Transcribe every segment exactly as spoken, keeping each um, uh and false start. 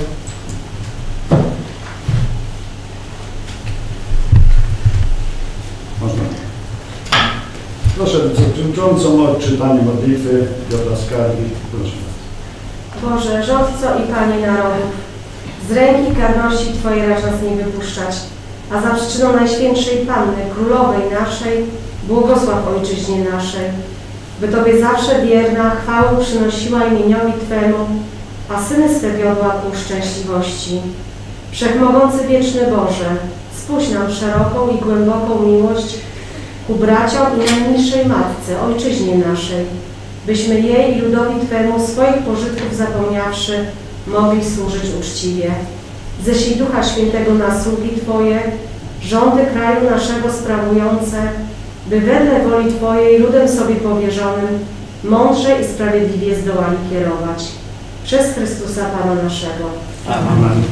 Można. Proszę wiceprzewodniczącą o odczytanie modlitwy Piotra Skargi. Proszę. Boże, rządco i Panie narodów, z ręki karności Twojej racz nas nie wypuszczać, a za przyczyną Najświętszej Panny, Królowej naszej, błogosław Ojczyźnie naszej, by Tobie zawsze wierna chwałę przynosiła imieniowi Twemu, a syny swe wiodła ku szczęśliwości. Wszechmogący wieczny Boże, spuść nam szeroką i głęboką miłość ku braciom i najniższej Matce, Ojczyźnie naszej, byśmy jej i ludowi Twemu swoich pożytków zapomniawszy, mogli służyć uczciwie. Ześlij Ducha Świętego na sługi Twoje, rządy kraju naszego sprawujące, by wedle woli Twojej ludem sobie powierzonym mądrze i sprawiedliwie zdołali kierować. Przez Chrystusa Pana naszego. Amen.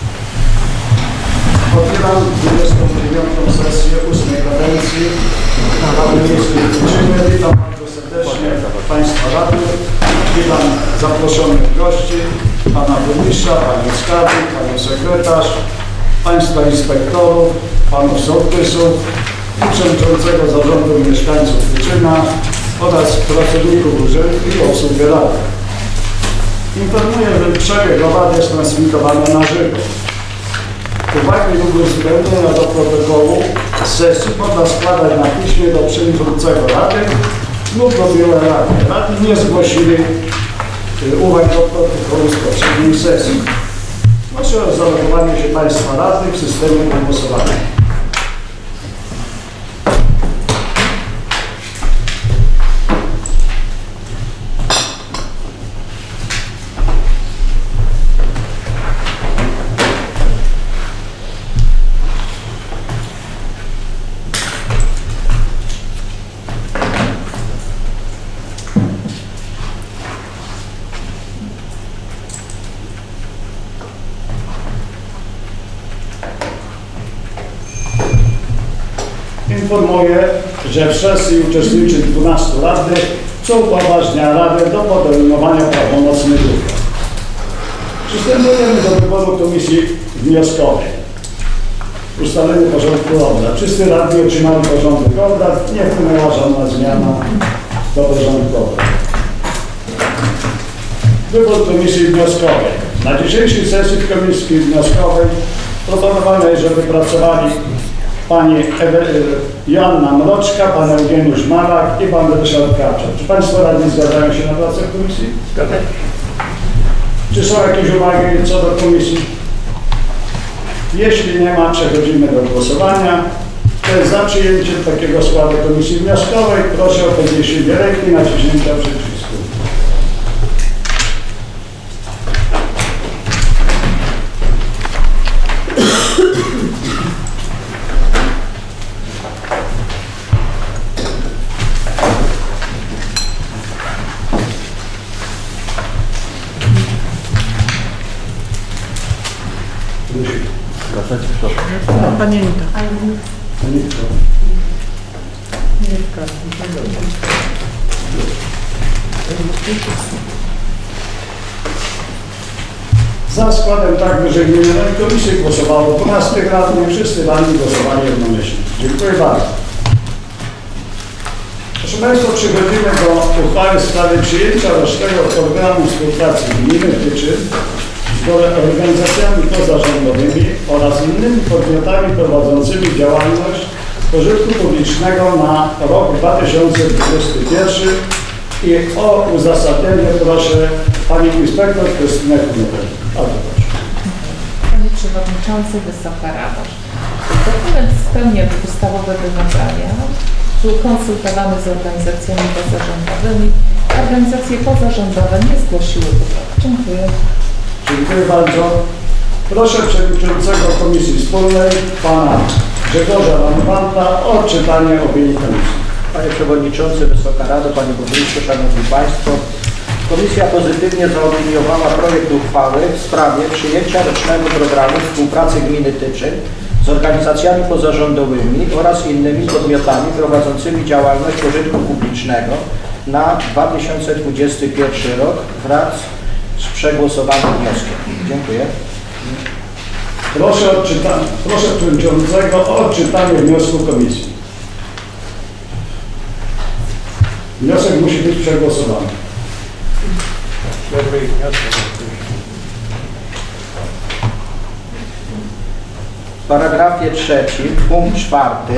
Otwieram dwudziestą dziewiątą sesję ósmej kadencji Rady Miejskiej w Tyczynie. Witam bardzo serdecznie Państwa radnych, witam zaproszonych gości, Pana Burmistrza, Panią Skarbnik, Panią Sekretarz, Państwa Inspektorów, Panów Sołtysów i Przewodniczącego Zarządu Mieszkańców Tyczyna oraz pracowników urzędu i obsługi Rady. Informuję, że przebieg obrad jest transmitowany na żywo. Uwagi lub uwzględnienia do protokołu sesji można składać na piśmie do przewodniczącego Rady lub do biura Rady. Radni nie zgłosili uwag do protokołu z poprzedniej sesji. Proszę o zalogowanie się Państwa radnych w systemie głosowania. Informuję, że w sesji uczestniczy dwunastu radnych, co upoważnia Radę do podejmowania prawomocnych uchwał. Przystępujemy do wyboru komisji wnioskowej. Ustalenie porządku obrad. Wszyscy radni otrzymali porządek obrad. Nie wpłynęła żadna zmiana do porządku obrad. Wybór komisji wnioskowej. Na dzisiejszej sesji w komisji wnioskowej proponowane jest, żeby pracowali Pani Ewe, Joanna Mroczka, Pan Eugeniusz Malak i Pan Ryszard Kaczor. Czy Państwo radni zgadzają się na pracę w komisji? Zgadzam. Czy są jakieś uwagi co do komisji? Jeśli nie ma, przechodzimy do głosowania. Kto jest za przyjęciem takiego składu komisji wnioskowej, proszę o podniesienie ręki i naciśnięcia przycisku. No, panienka. Panienka. Za składem tak wyżej wymienionej komisji głosowało dwunastu radnych, wszyscy radni głosowali jednomyślnie. Dziękuję bardzo. Proszę Państwa, przechodzimy do uchwały w sprawie przyjęcia rocznego programu współpracy gminy Tyczyn z organizacjami pozarządowymi oraz innymi podmiotami prowadzącymi działalność pożytku publicznego na rok dwa tysiące dwudziesty pierwszy i o uzasadnienie proszę Pani Inspektor Krystynę Knutę. Bardzo proszę. Panie Przewodniczący, Wysoka Rado. Dokument spełnia ustawowe wymagania. Był konsultowany z organizacjami pozarządowymi. Organizacje pozarządowe nie zgłosiły uwag. Dziękuję. Dziękuję bardzo. Proszę Przewodniczącego Komisji Wspólnej, Pana Grzegorza Lanwanta o odczytanie opinii Komisji. Panie Przewodniczący, Wysoka Rado, Panie Burmistrzu, Szanowni Państwo. Komisja pozytywnie zaopiniowała projekt uchwały w sprawie przyjęcia rocznego programu współpracy gminy Tyczyn z organizacjami pozarządowymi oraz innymi podmiotami prowadzącymi działalność pożytku publicznego na dwa tysiące dwudziesty pierwszy rok wraz z przegłosowanym wnioskiem. Dziękuję. Proszę, odczyta, proszę przewodniczącego o odczytanie wniosku komisji. Wniosek musi być przegłosowany. W paragrafie trzecim, punkt czwarty.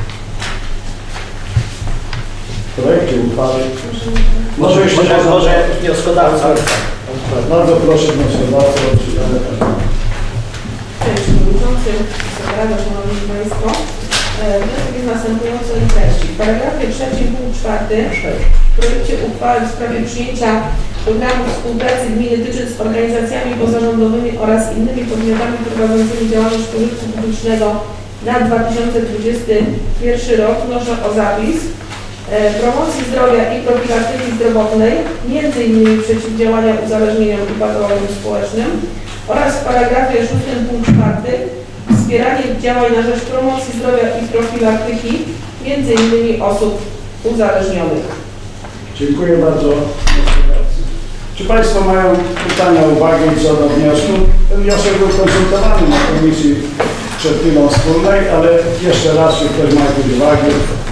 W projekcie uchwały. Może, jeśli może, można- może wnioskodawca. Bardzo proszę wnioskodawcę o odczytanie. Cześć Przewodniczący, Wysoka Rado, Szanowni Państwo. E, Wniosek jest następującej treści. W paragrafie trzecim punkt czwarty w projekcie uchwały w sprawie przyjęcia programu współpracy gminy Tyczyn z organizacjami pozarządowymi oraz innymi podmiotami prowadzącymi działalność pożytku publicznego na dwa tysiące dwudziesty pierwszy rok wnoszę o zapis e, promocji zdrowia i profilaktyki zdrowotnej, między innymi przeciwdziałania uzależnieniom i patologiom społecznym, oraz w paragrafie szóstym punkt czwarty wspieranie działań na rzecz promocji zdrowia i profilaktyki między innymi osób uzależnionych. Dziękuję bardzo. Czy Państwo mają pytania, uwagi co do wniosku? Ten wniosek był konsultowany na komisji przed chwilą wspólnej, ale jeszcze raz, czy ktoś ma jakieś uwagi?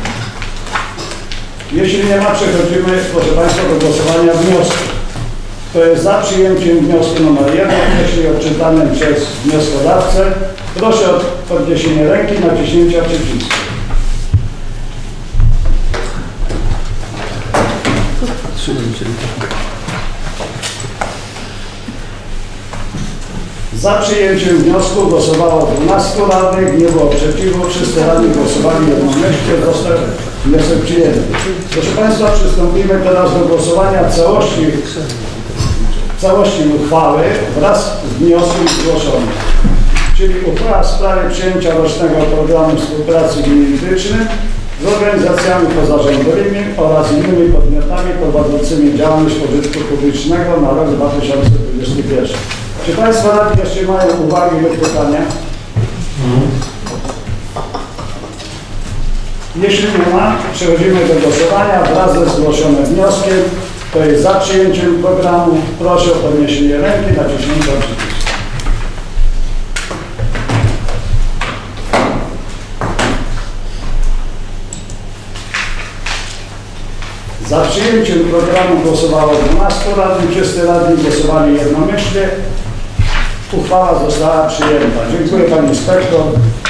Jeśli nie ma, przechodzimy, proszę Państwa, do głosowania wniosku. Kto jest za przyjęciem wniosku numer jeden, jeśli odczytanym przez wnioskodawcę, proszę o podniesienie ręki, naciśnięcia przycisku. Za przyjęciem wniosku głosowało dwunastu radnych, nie było sprzeciwu, wszyscy radni głosowali jednomyślnie, został wniosek przyjęty. Proszę Państwa, przystąpimy teraz do głosowania całości, całości uchwały wraz z wnioskiem zgłoszonym. Czyli uchwała w sprawie przyjęcia rocznego programu współpracy gmin Tyczyn z organizacjami pozarządowymi oraz innymi podmiotami prowadzącymi działalność pożytku publicznego na rok dwa tysiące dwudziesty pierwszy. Czy Państwo radni jeszcze mają uwagi lub pytania? Jeśli nie ma, przechodzimy do głosowania wraz ze zgłoszonym wnioskiem. Kto jest za przyjęciem programu, proszę o podniesienie ręki, naciśnięcie przycisku. Za przyjęciem programu głosowało dwunastu radnych, wszyscy radni głosowali jednomyślnie. Uchwała została przyjęta. Dziękuję Pani Inspektor.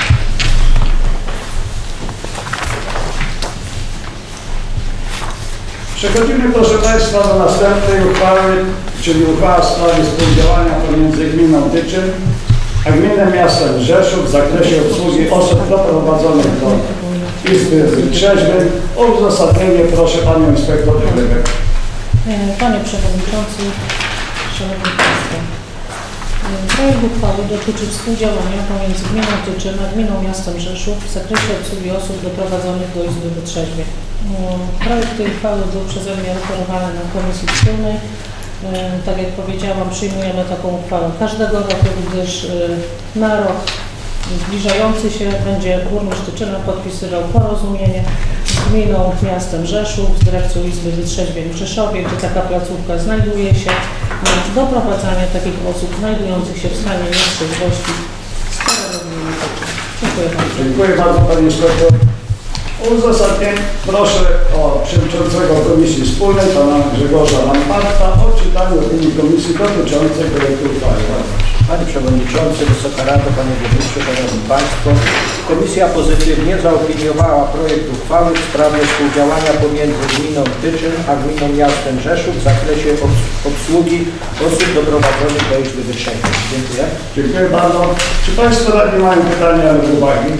Przechodzimy, proszę Państwa, do następnej uchwały, czyli uchwała w sprawie współdziałania pomiędzy gminą Tyczyn a gminą miastem Rzeszów w zakresie obsługi osób doprowadzonych do Izby Wytrzeźwień. O uzasadnienie proszę Panią Inspektor Rybek. Panie Przewodniczący, Szanowni Państwo, projekt uchwały dotyczy współdziałania pomiędzy gminą Tyczyn a gminą miastem Rzeszów w zakresie obsługi osób doprowadzonych do Izby Wytrzeźwień. Projekt tej uchwały był przeze mnie referowany na Komisji Wspólnej. Tak jak powiedziałam, przyjmujemy taką uchwałę każdego roku, gdyż na rok zbliżający się będzie burmistrz Tyczyna podpisywał porozumienie z gminą miastem Rzeszów, z dyrekcją Izby Wytrzeźwień w Rzeszowie, gdzie taka placówka znajduje się, na doprowadzanie takich osób znajdujących się w stanie nietrzeźwości z terenu gminy Tyczyn. Dziękuję bardzo. Dziękuję bardzo Pani Inspektor. O uzasadnienie proszę o przewodniczącego Komisji Wspólnej, Pana Grzegorza Lamparta, o czytaniu opinii Komisji dotyczącej projektu uchwały. Panie Przewodniczący, Wysoka Rado, Panie Burmistrzu, Szanowni Państwo. Komisja pozytywnie zaopiniowała projekt uchwały w sprawie współdziałania pomiędzy gminą Tyczyn a gminą miastem Rzeszów w zakresie obs obsługi osób doprowadzonych do Izby Wytrzeźwień. Dziękuję. Dziękuję bardzo. Czy Państwo radni mają pytania lub uwagi?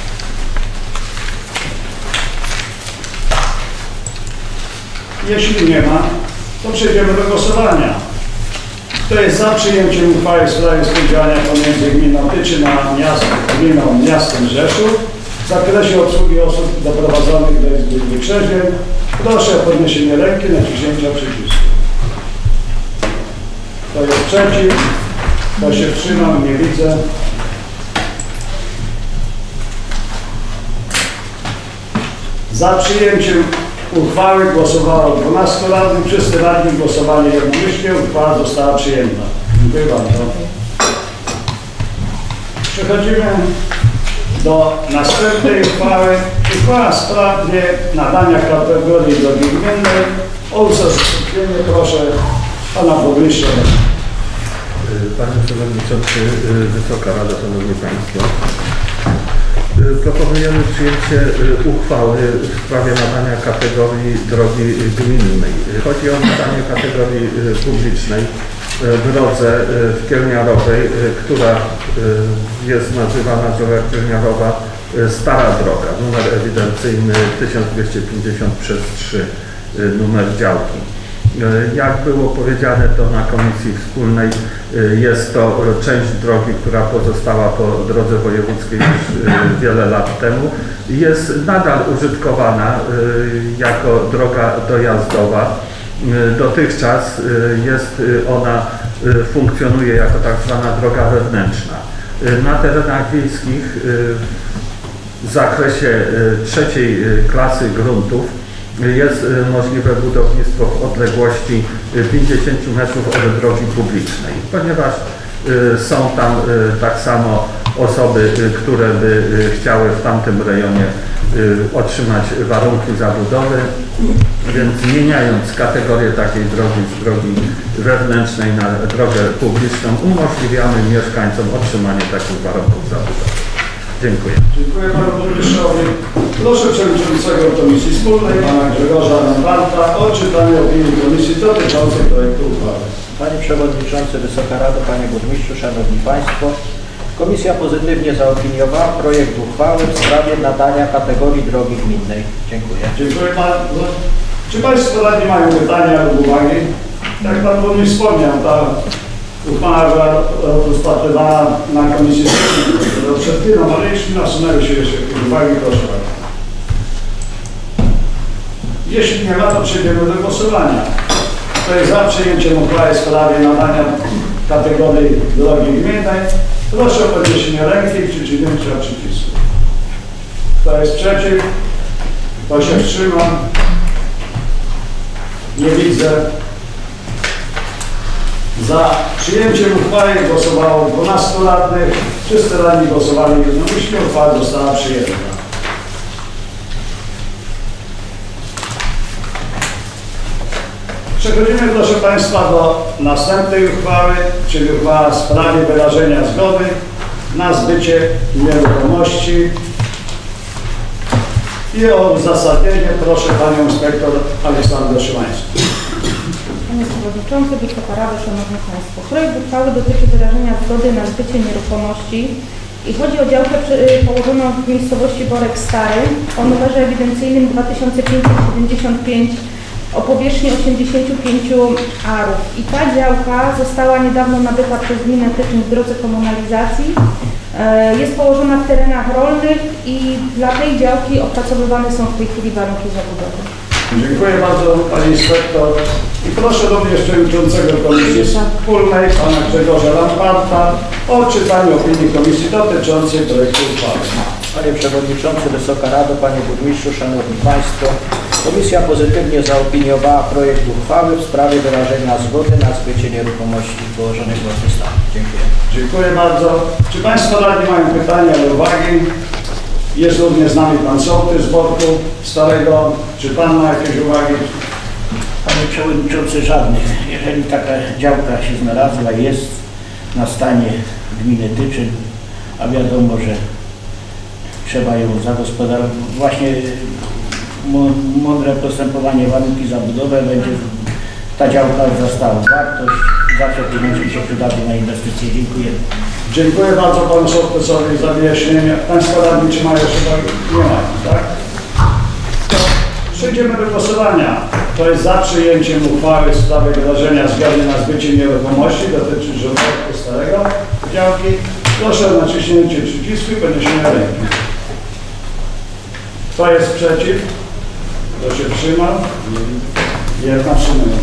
Jeśli nie ma, to przejdziemy do głosowania. Kto jest za przyjęciem uchwały w sprawie współdziałania pomiędzy gminą Tyczyn a miast, gminą miastem Rzeszów w zakresie obsługi osób doprowadzonych do Izby Wytrzeźwień, proszę o podniesienie ręki, naciśnięcia przycisku. Kto jest przeciw? Kto się wstrzymał? Nie widzę. Za przyjęciem uchwały głosowało dwunastu radnych, wszyscy radni głosowali jednomyślnie, uchwała została przyjęta. Dziękuję bardzo. Przechodzimy do następnej uchwały. Uchwała w sprawie nadania kategorii drogi gminnej. O uzasadnienie proszę pana burmistrza. Panie Przewodniczący, Wysoka Rado, Szanowni Państwo. Proponujemy przyjęcie uchwały w sprawie nadania kategorii drogi gminnej. Chodzi o nadanie kategorii publicznej drodze w Kielniarowej, która jest nazywana droga Kielniarowa Stara Droga, numer ewidencyjny tysiąc dwieście pięćdziesiąt przez trzy, numer działki. Jak było powiedziane, to na Komisji Wspólnej jest to część drogi, która pozostała po drodze wojewódzkiej już wiele lat temu. Jest nadal użytkowana jako droga dojazdowa. Dotychczas jest ona, funkcjonuje jako tak zwana droga wewnętrzna. Na terenach wiejskich w zakresie trzeciej klasy gruntów jest możliwe budownictwo w odległości pięćdziesiąt metrów od drogi publicznej, ponieważ są tam tak samo osoby, które by chciały w tamtym rejonie otrzymać warunki zabudowy, więc zmieniając kategorię takiej drogi z drogi wewnętrznej na drogę publiczną, umożliwiamy mieszkańcom otrzymanie takich warunków zabudowy. Dziękuję. Dziękuję panu burmistrzowi. Proszę przewodniczącego Komisji Wspólnej, pana Grzegorza Lamparta, o czytanie opinii komisji dotyczącej projektu uchwały. Panie Przewodniczący, Wysoka Rado, Panie Burmistrzu, Szanowni Państwo. Komisja pozytywnie zaopiniowała projekt uchwały w sprawie nadania kategorii drogi gminnej. Dziękuję. Dziękuję bardzo. Czy Państwo radni mają pytania lub uwagi? Jak Pan Burmistrz wspomniał, ta uchwała była rozpatrywana na Komisji Wspólnej. Przed chwilą, ale jeśli nasunęły się jeszcze jakieś uwagi, proszę bardzo. Jeśli nie ma, to przejdziemy do głosowania. Kto jest za przyjęciem uchwały w sprawie nadania kategorii drogi gminnej, proszę o podniesienie ręki i przyciśnięcie przycisku. Kto jest przeciw? Kto się wstrzymał? Nie widzę. Za przyjęciem uchwały głosowało dwunastu radnych. Wszyscy radni głosowali jednomyślnie. Uchwała została przyjęta. Przechodzimy, proszę Państwa, do następnej uchwały, czyli uchwała w sprawie wyrażenia zgody na zbycie nieruchomości. I o uzasadnienie proszę Panią Inspektor Aleksandrę Szymańską. Panie Przewodniczący, Wysoka Rado, Szanowni Państwo. Projekt uchwały dotyczy wyrażenia zgody na zbycie nieruchomości i chodzi o działkę położoną w miejscowości Borek Stary o numerze ewidencyjnym dwa tysiące pięćset siedemdziesiąt pięć o powierzchni osiemdziesięciu pięciu arów. I ta działka została niedawno nabyta przez gminę Tyczyn w drodze komunalizacji. Jest położona w terenach rolnych i dla tej działki opracowywane są w tej chwili warunki zabudowy. Dziękuję bardzo Pani Inspektor. I proszę również Przewodniczącego Komisji Wspólnej, Pana Grzegorza Lamparta, o czytanie opinii Komisji dotyczącej projektu uchwały. Panie Przewodniczący, Wysoka Rado, Panie Burmistrzu, Szanowni Państwo. Komisja pozytywnie zaopiniowała projekt uchwały w sprawie wyrażenia zgody na zbycie nieruchomości położonych w Borku. Dziękuję. Dziękuję bardzo. Czy Państwo radni mają pytania lub uwagi? Jest również z nami Pan Sołtys z Borku Starego. Czy Pan ma jakieś uwagi? Panie Przewodniczący, żadnych. Jeżeli taka działka się znalazła, jest na stanie gminy Tyczyn, a wiadomo, że trzeba ją zagospodarować. Właśnie mądre postępowanie, warunki zabudowy, będzie ta działka wzrastała wartość, zawsze pieniądze się przydadzą na inwestycje. Dziękuję. Dziękuję bardzo Panu Sołtysowi za wyjaśnienie. Państwo radni, czy mają jeszcze nie ma, tak? To przejdziemy do głosowania. To jest za przyjęciem uchwały w sprawie wyrażenia zgody na zbycie nieruchomości dotyczącej Borku Starego działki. Proszę o naciśnięcie przycisku i podniesienie ręki. Kto jest przeciw? Kto się wstrzymał? Jedna wstrzymująca.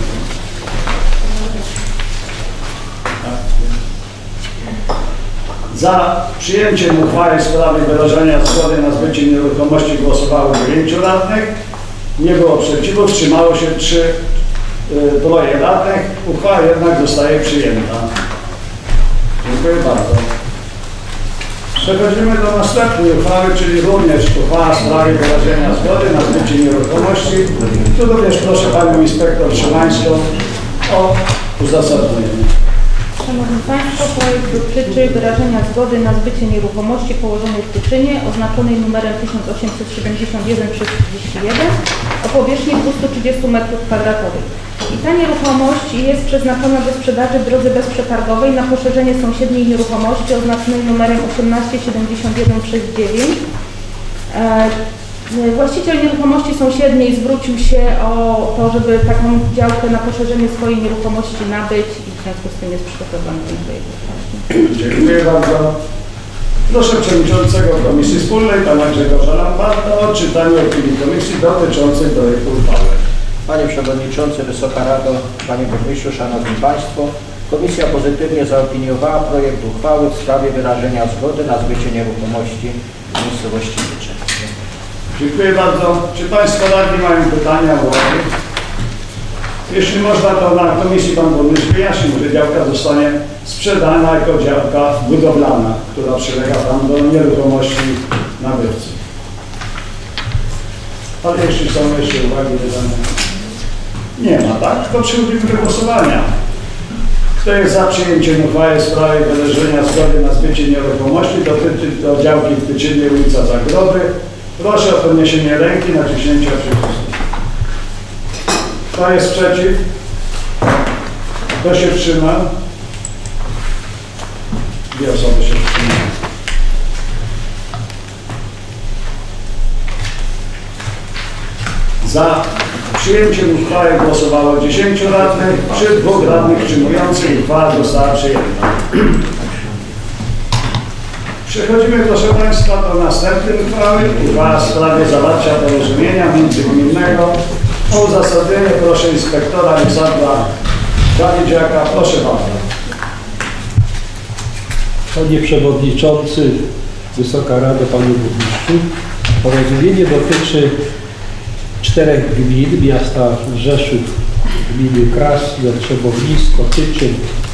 Za przyjęciem uchwały w sprawie wyrażenia zgody na zbycie nieruchomości głosowało dziewięciu radnych. Nie było przeciwów, wstrzymało się trzy, y, troje radnych. Uchwała jednak zostaje przyjęta. Dziękuję bardzo. Przechodzimy do następnej uchwały, czyli również uchwała w sprawie wyrażenia zgody na zbycie nieruchomości. Tu również proszę Panią Inspektor Szymańską o uzasadnienie. Szanowni Państwo, projekt dotyczy wyrażenia zgody na zbycie nieruchomości położonej w Tyczynie, oznaczonej numerem tysiąc osiemset siedemdziesiąt jeden przez trzydzieści jeden o powierzchni dwieście trzydzieści metrów kwadratowych. I ta nieruchomość jest przeznaczona do sprzedaży w drodze bezprzetargowej na poszerzenie sąsiedniej nieruchomości oznaczonej numerem osiemnaście siedemdziesiąt jeden przez dziewięć. Właściciel nieruchomości sąsiedniej zwrócił się o to, żeby taką działkę na poszerzenie swojej nieruchomości nabyć i w związku z tym jest przygotowany ten projekt. Dziękuję bardzo. Proszę Przewodniczącego Komisji Wspólnej, Pana Grzegorza Lamparta o odczytanie opinii Komisji dotyczącej projektu uchwały. Panie Przewodniczący, Wysoka Rado, Panie Burmistrzu, Szanowni Państwo, Komisja pozytywnie zaopiniowała projekt uchwały w sprawie wyrażenia zgody na zbycie nieruchomości w miejscowości Tyczyn. Dziękuję bardzo. Czy Państwo radni mają pytania, uwagi? Jeśli można, to na Komisji Pan Burmistrz wyjaśnił, że działka zostanie sprzedana jako działka budowlana, która przylega tam do nieruchomości nabywcy. Ale jeśli są jeszcze uwagi, nie ma, tak? To przechodzimy do głosowania. Kto jest za przyjęciem uchwały w sprawie wyrażenia zgody na zbycie nieruchomości dotyczy do działki w Tyczynie, ulica Zagrody? Proszę o podniesienie ręki, naciśnięcie przycisku. Kto jest przeciw? Kto się wstrzymał? Dwie osoby się wstrzymały. Za przyjęciem uchwały głosowało dziesięciu radnych, przy dwóch radnych wstrzymujących uchwała została przyjęta. Przechodzimy, proszę Państwa, do następnej uchwały. Uchwała w sprawie zawarcia porozumienia międzygminnego. O uzasadnienie proszę inspektora Aleksandra Dawidziaka. Proszę bardzo. Panie Przewodniczący, Wysoka Rado, Panie Burmistrzu, porozumienie dotyczy czterech gmin, miasta Rzeszów, gminy Krasno, Trzebownisko, Tyczyn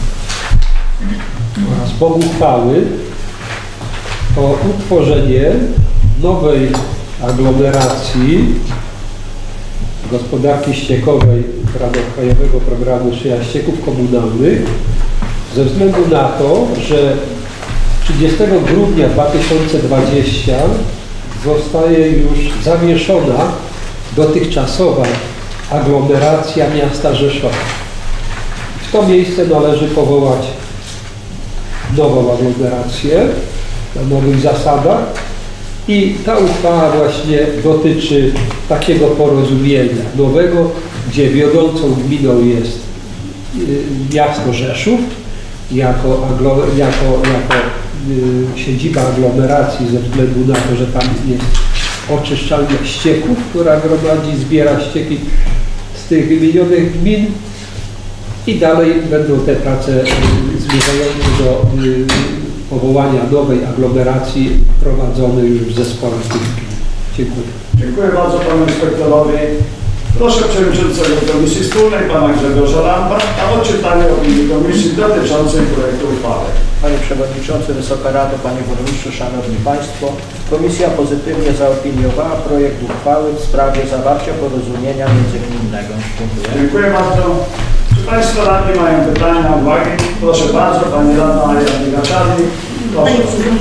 oraz pochwały o utworzenie nowej aglomeracji gospodarki ściekowej w ramach Krajowego Programu Szyja Ścieków Komunalnych ze względu na to, że trzydziestego grudnia dwa tysiące dwudziestego zostaje już zawieszona dotychczasowa aglomeracja miasta Rzeszowa. W to miejsce należy powołać nową aglomerację na nowych zasadach i ta uchwała właśnie dotyczy takiego porozumienia nowego, gdzie wiodącą gminą jest miasto Rzeszów jako, jako, jako siedziba aglomeracji ze względu na to, że tam jest oczyszczalnia ścieków, która gromadzi, zbiera ścieki z tych wymienionych gmin i dalej będą te prace zmierzające do powołania nowej aglomeracji prowadzone już w zespole tych gmin. Dziękuję. Dziękuję bardzo Panu Inspektorowi. Proszę Przewodniczącego Komisji Wspólnej, Pana Grzegorza Lamparta o odczytanie opinii Komisji dotyczącej projektu uchwały. Panie Przewodniczący, Wysoka Rado, Panie Burmistrzu, Szanowni Państwo, Komisja pozytywnie zaopiniowała projekt uchwały w sprawie zawarcia porozumienia międzygminnego. Dziękuję. Dziękuję bardzo. Czy Państwo radni mają pytania, uwagi? Proszę bardzo, Pani Radna Jadwiga Czarnik. Proszę.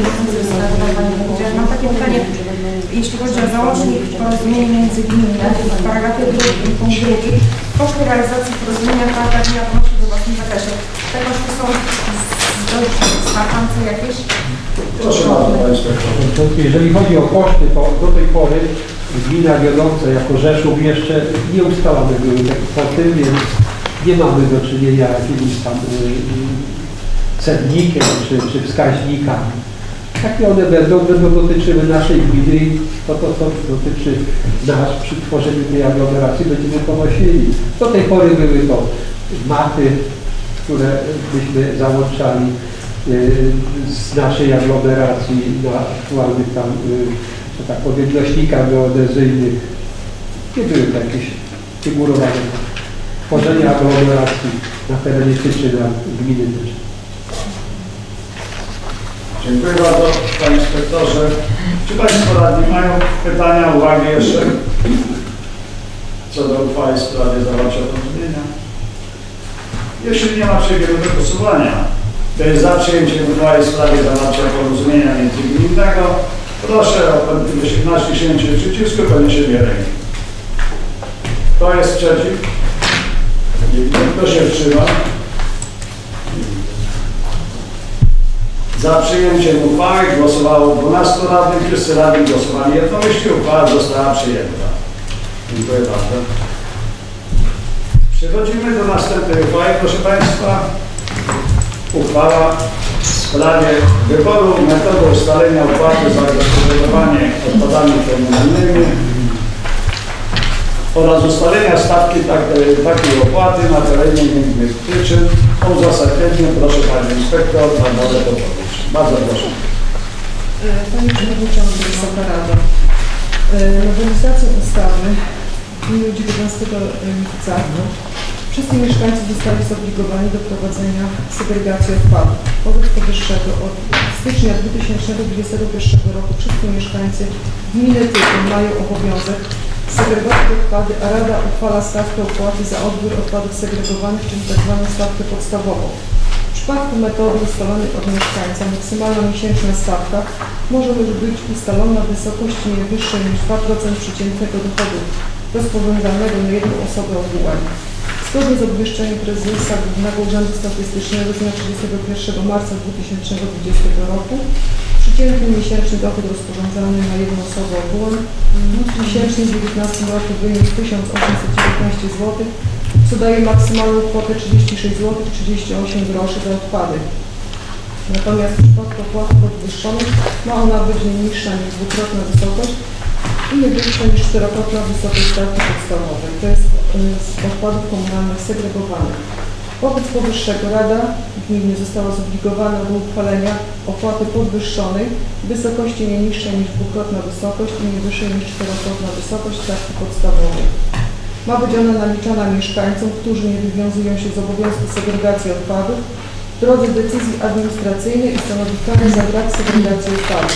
Mam takie pytanie, jeśli chodzi o załącznik porozumienia międzygminne, w paragrafie drugim, punkt drugi, koszty realizacji porozumienia każda gmina ponosi we własnym zakresie. Te koszty są znaczące jakieś? Proszę bardzo, Panie Inspektorze. Jeżeli chodzi o koszty, to do tej pory gmina wiodąca jako Rzeszów jeszcze nie ustalane były te kwoty, więc nie mamy do czynienia jakimś tam cennikiem czy, czy wskaźnikami. Jakie one będą, będą dotyczyły naszej gminy i to, to co dotyczy nas przy tworzeniu tej aglomeracji będziemy ponosili. Do tej pory były to maty, które byśmy załączali z naszej aglomeracji na aktualnych tam, że tak powiem, nośnikach geodezyjnych. nie były to jakieś figurowane tworzenie aglomeracji na terenie Tyczyn, na gminy Tyczyn. Dziękuję bardzo, Panie Inspektorze. Czy Państwo radni mają pytania, uwagi jeszcze co do uchwały w sprawie zawarcia porozumienia? Jeśli nie ma, przejdziemy do głosowania. Kto jest za przyjęciem uchwały w sprawie zawarcia porozumienia międzygminnego, proszę o naciśnięcie przycisku, podniesienie ręki. Kto jest przeciw? Nie widzę. Kto się wstrzymał? Za przyjęciem uchwały głosowało dwunastu radnych, wszyscy radni głosowali jednomyślnie, uchwała została przyjęta. Dziękuję bardzo. Przechodzimy do następnej uchwały, proszę Państwa. Uchwała w sprawie wyboru metody ustalenia opłaty za gospodarowanie odpadami komunalnymi oraz ustalenia stawki tak, takiej opłaty na terenie gminy Tyczyn. O uzasadnienie proszę Pani Inspektor Barbarę Popowicz. Bardzo proszę. Panie Przewodniczący, Wysoka Rado. Nowelizacją ustawy w dniu dziewiętnastego lipca wszyscy mieszkańcy zostali zobligowani do prowadzenia segregacji odpadów. Wobec powyższego od stycznia dwa tysiące dwudziestego pierwszego roku wszyscy mieszkańcy gminy Tyczyn mają obowiązek segregować odpady, a Rada uchwala stawkę opłaty za odbiór odpadów segregowanych, czyli tzw. stawkę podstawową. W przypadku metody ustalonej od mieszkańca maksymalna miesięczna stawka może być ustalona w wysokości nie wyższej niż dwa procent przeciętnego dochodu rozporządzalnego na jedną osobę ogółem. Zgodnie z obwieszczeniem prezesa Głównego Urzędu Statystycznego z dnia trzydziestego pierwszego marca dwa tysiące dwudziestego roku przeciętny miesięczny dochód rozporządzalny na jedną osobę ogółem w miesięcznym dwa tysiące dziewiętnastym roku wyniósł tysiąc osiemset dziewiętnaście złotych, co daje maksymalną kwotę trzydzieści sześć złotych trzydzieści osiem groszy za odpady. Natomiast w przypadku opłaty podwyższonej ma ona być nie niższa niż dwukrotna wysokość i nie wyższa niż czterokrotna wysokość stawki podstawowej, to jest z odpadów komunalnych segregowanych. Wobec powyższego Rada Gminy została zobligowana do uchwalenia opłaty podwyższonej w wysokości nie niższej niż dwukrotna wysokość i nie wyższej niż czterokrotna wysokość stawki podstawowej. Ma być ona naliczana mieszkańcom, którzy nie wywiązują się z obowiązku segregacji odpadów w drodze decyzji administracyjnej i stanowi karę za brak segregacji odpadów.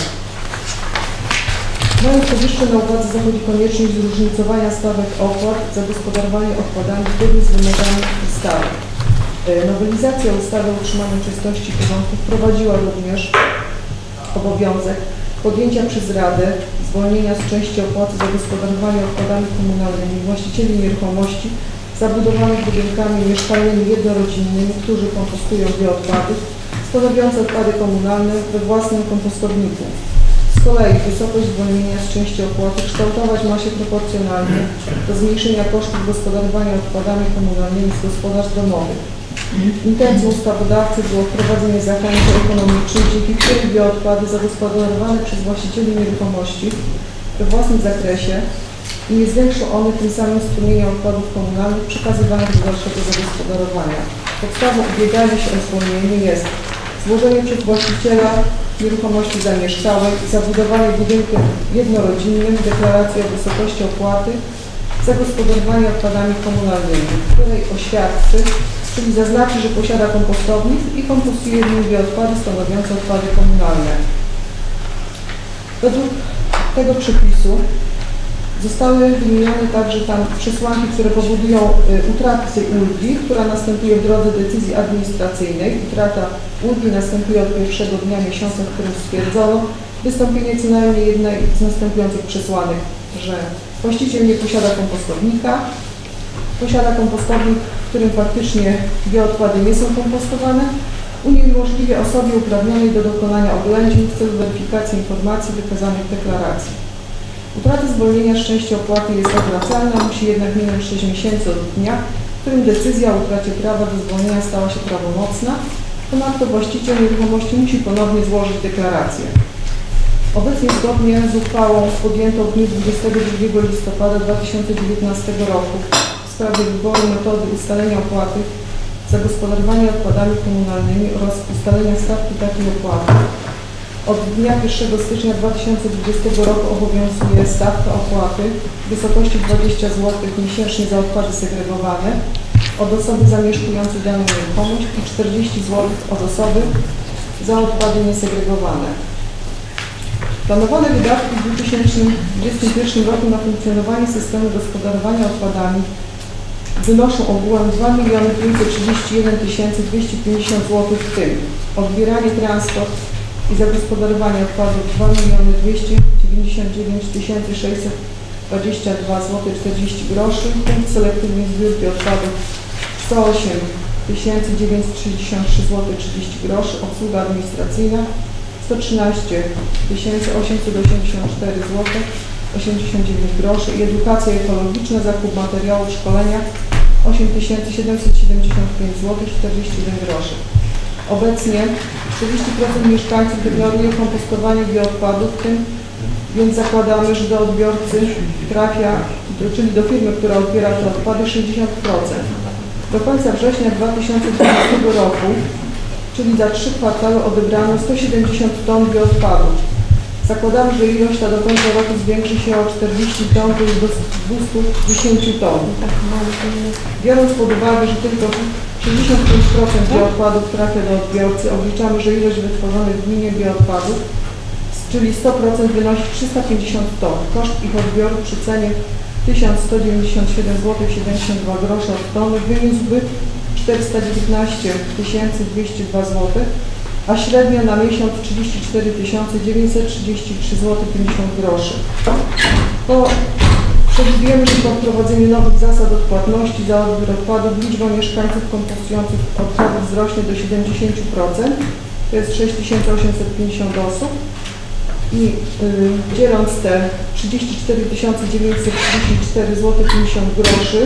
Mając powyższe na uwadze zachodzi konieczność zróżnicowania stawek opłat za gospodarowanie odpadami zgodnie z wymogami ustawy. Nowelizacja ustawy o utrzymaniu czystości i porządku wprowadziła również obowiązek podjęcia przez Radę zwolnienia z części opłaty za gospodarowanie odpadami komunalnymi właścicieli nieruchomości zabudowanych budynkami mieszkalnymi jednorodzinnymi, którzy kompostują bioodpady, stanowiące odpady komunalne we własnym kompostowniku. Z kolei wysokość zwolnienia z części opłaty kształtować ma się proporcjonalnie do zmniejszenia kosztów gospodarowania odpadami komunalnymi z gospodarstw domowych. Intencją ustawodawcy było wprowadzenie zachęty ekonomicznych, dzięki którym bioodpady zagospodarowane przez właścicieli nieruchomości we własnym zakresie i nie zwiększą one tym samym strumienia odpadów komunalnych przekazywanych do dalszego zagospodarowania. Podstawą ubiegania się o zwolnienie jest złożenie przez właściciela nieruchomości zamieszkałej, zabudowanie budynkiem jednorodzinnym deklaracji o wysokości opłaty za gospodarowanie odpadami komunalnymi, w której oświadczy, czyli zaznaczy, że posiada kompostownik i kompostuje w nim bioodpady stanowiące odpady komunalne. Według tego przepisu zostały wymienione także tam przesłanki, które powodują y, utratę tej ulgi, która następuje w drodze decyzji administracyjnej. Utrata ulgi następuje od pierwszego dnia miesiąca, w którym stwierdzono wystąpienie co najmniej jednej z następujących przesłanek, że właściciel nie posiada kompostownika, posiada kompostownik, w którym faktycznie bioodpady nie są kompostowane, uniemożliwia osobie uprawnionej do dokonania oględzin w celu weryfikacji informacji wykazanych w deklaracji. Utrata zwolnienia z części opłaty jest odwracalna, musi jednak minąć sześć miesięcy od dnia, w którym decyzja o utracie prawa do zwolnienia stała się prawomocna. Ponadto właściciel nieruchomości musi ponownie złożyć deklarację. Obecnie zgodnie z uchwałą podjętą w dniu dwudziestego drugiego listopada dwa tysiące dziewiętnastego roku w sprawie wyboru metody ustalenia opłaty za gospodarowanie odpadami komunalnymi oraz ustalenia stawki takiej opłaty Od dnia pierwszego stycznia dwa tysiące dwudziestego roku obowiązuje stawka opłaty w wysokości dwadzieścia złotych miesięcznie za odpady segregowane od osoby zamieszkującej daną nieruchomość i czterdzieści złotych od osoby za odpady niesegregowane. Planowane wydatki w dwa tysiące dwudziestym pierwszym roku na funkcjonowanie systemu gospodarowania odpadami wynoszą ogółem dwa miliony pięćset trzydzieści jeden tysięcy dwieście pięćdziesiąt złotych, w tym odbieranie, transport i zagospodarowanie odpadów dwa miliony dwieście dziewięćdziesiąt dziewięć tysięcy sześćset dwadzieścia dwa złote czterdzieści groszy, punkt selektywnej zbiórki odpadów sto osiem tysięcy dziewięćset sześćdziesiąt trzy złote trzydzieści groszy, obsługa administracyjna sto trzynaście tysięcy osiemset osiemdziesiąt cztery złote osiemdziesiąt dziewięć groszy i edukacja ekologiczna, zakup materiałów, szkolenia osiem tysięcy siedemset siedemdziesiąt pięć złotych czterdzieści jeden groszy. Obecnie czterdzieści procent mieszkańców deklaruje kompostowanie bioodpadów, w tym więc zakładamy, że do odbiorcy trafia, czyli do firmy, która odbiera te odpady, sześćdziesiąt procent. Do końca września dwa tysiące dwudziestego roku, czyli za trzy kwartały, odebrano sto siedemdziesiąt ton bioodpadów. Zakładamy, że ilość ta do końca roku zwiększy się o czterdzieści ton, to jest do dwustu dziesięciu ton. Biorąc pod uwagę, że tylko sześćdziesiąt pięć procent bioodpadów trafia do odbiorcy, obliczamy, że ilość wytworzonych w gminie bioodpadów, czyli sto procent, wynosi trzysta pięćdziesiąt ton. Koszt ich odbioru przy cenie tysiąc sto dziewięćdziesiąt siedem złotych siedemdziesiąt dwa grosze od tony wyniósłby czterysta dziewiętnaście tysięcy dwieście dwa złote, a średnio na miesiąc trzydzieści cztery tysiące dziewięćset trzydzieści trzy złote pięćdziesiąt groszy. Po przewidujemy, że po wprowadzeniu nowych zasad odpłatności za odbiór odpadów liczba mieszkańców kompostujących odpadów wzrośnie do siedemdziesięciu procent, to jest sześć tysięcy osiemset pięćdziesiąt osób. I yy, dzieląc te trzydzieści cztery tysiące dziewięćset trzydzieści cztery złote pięćdziesiąt groszy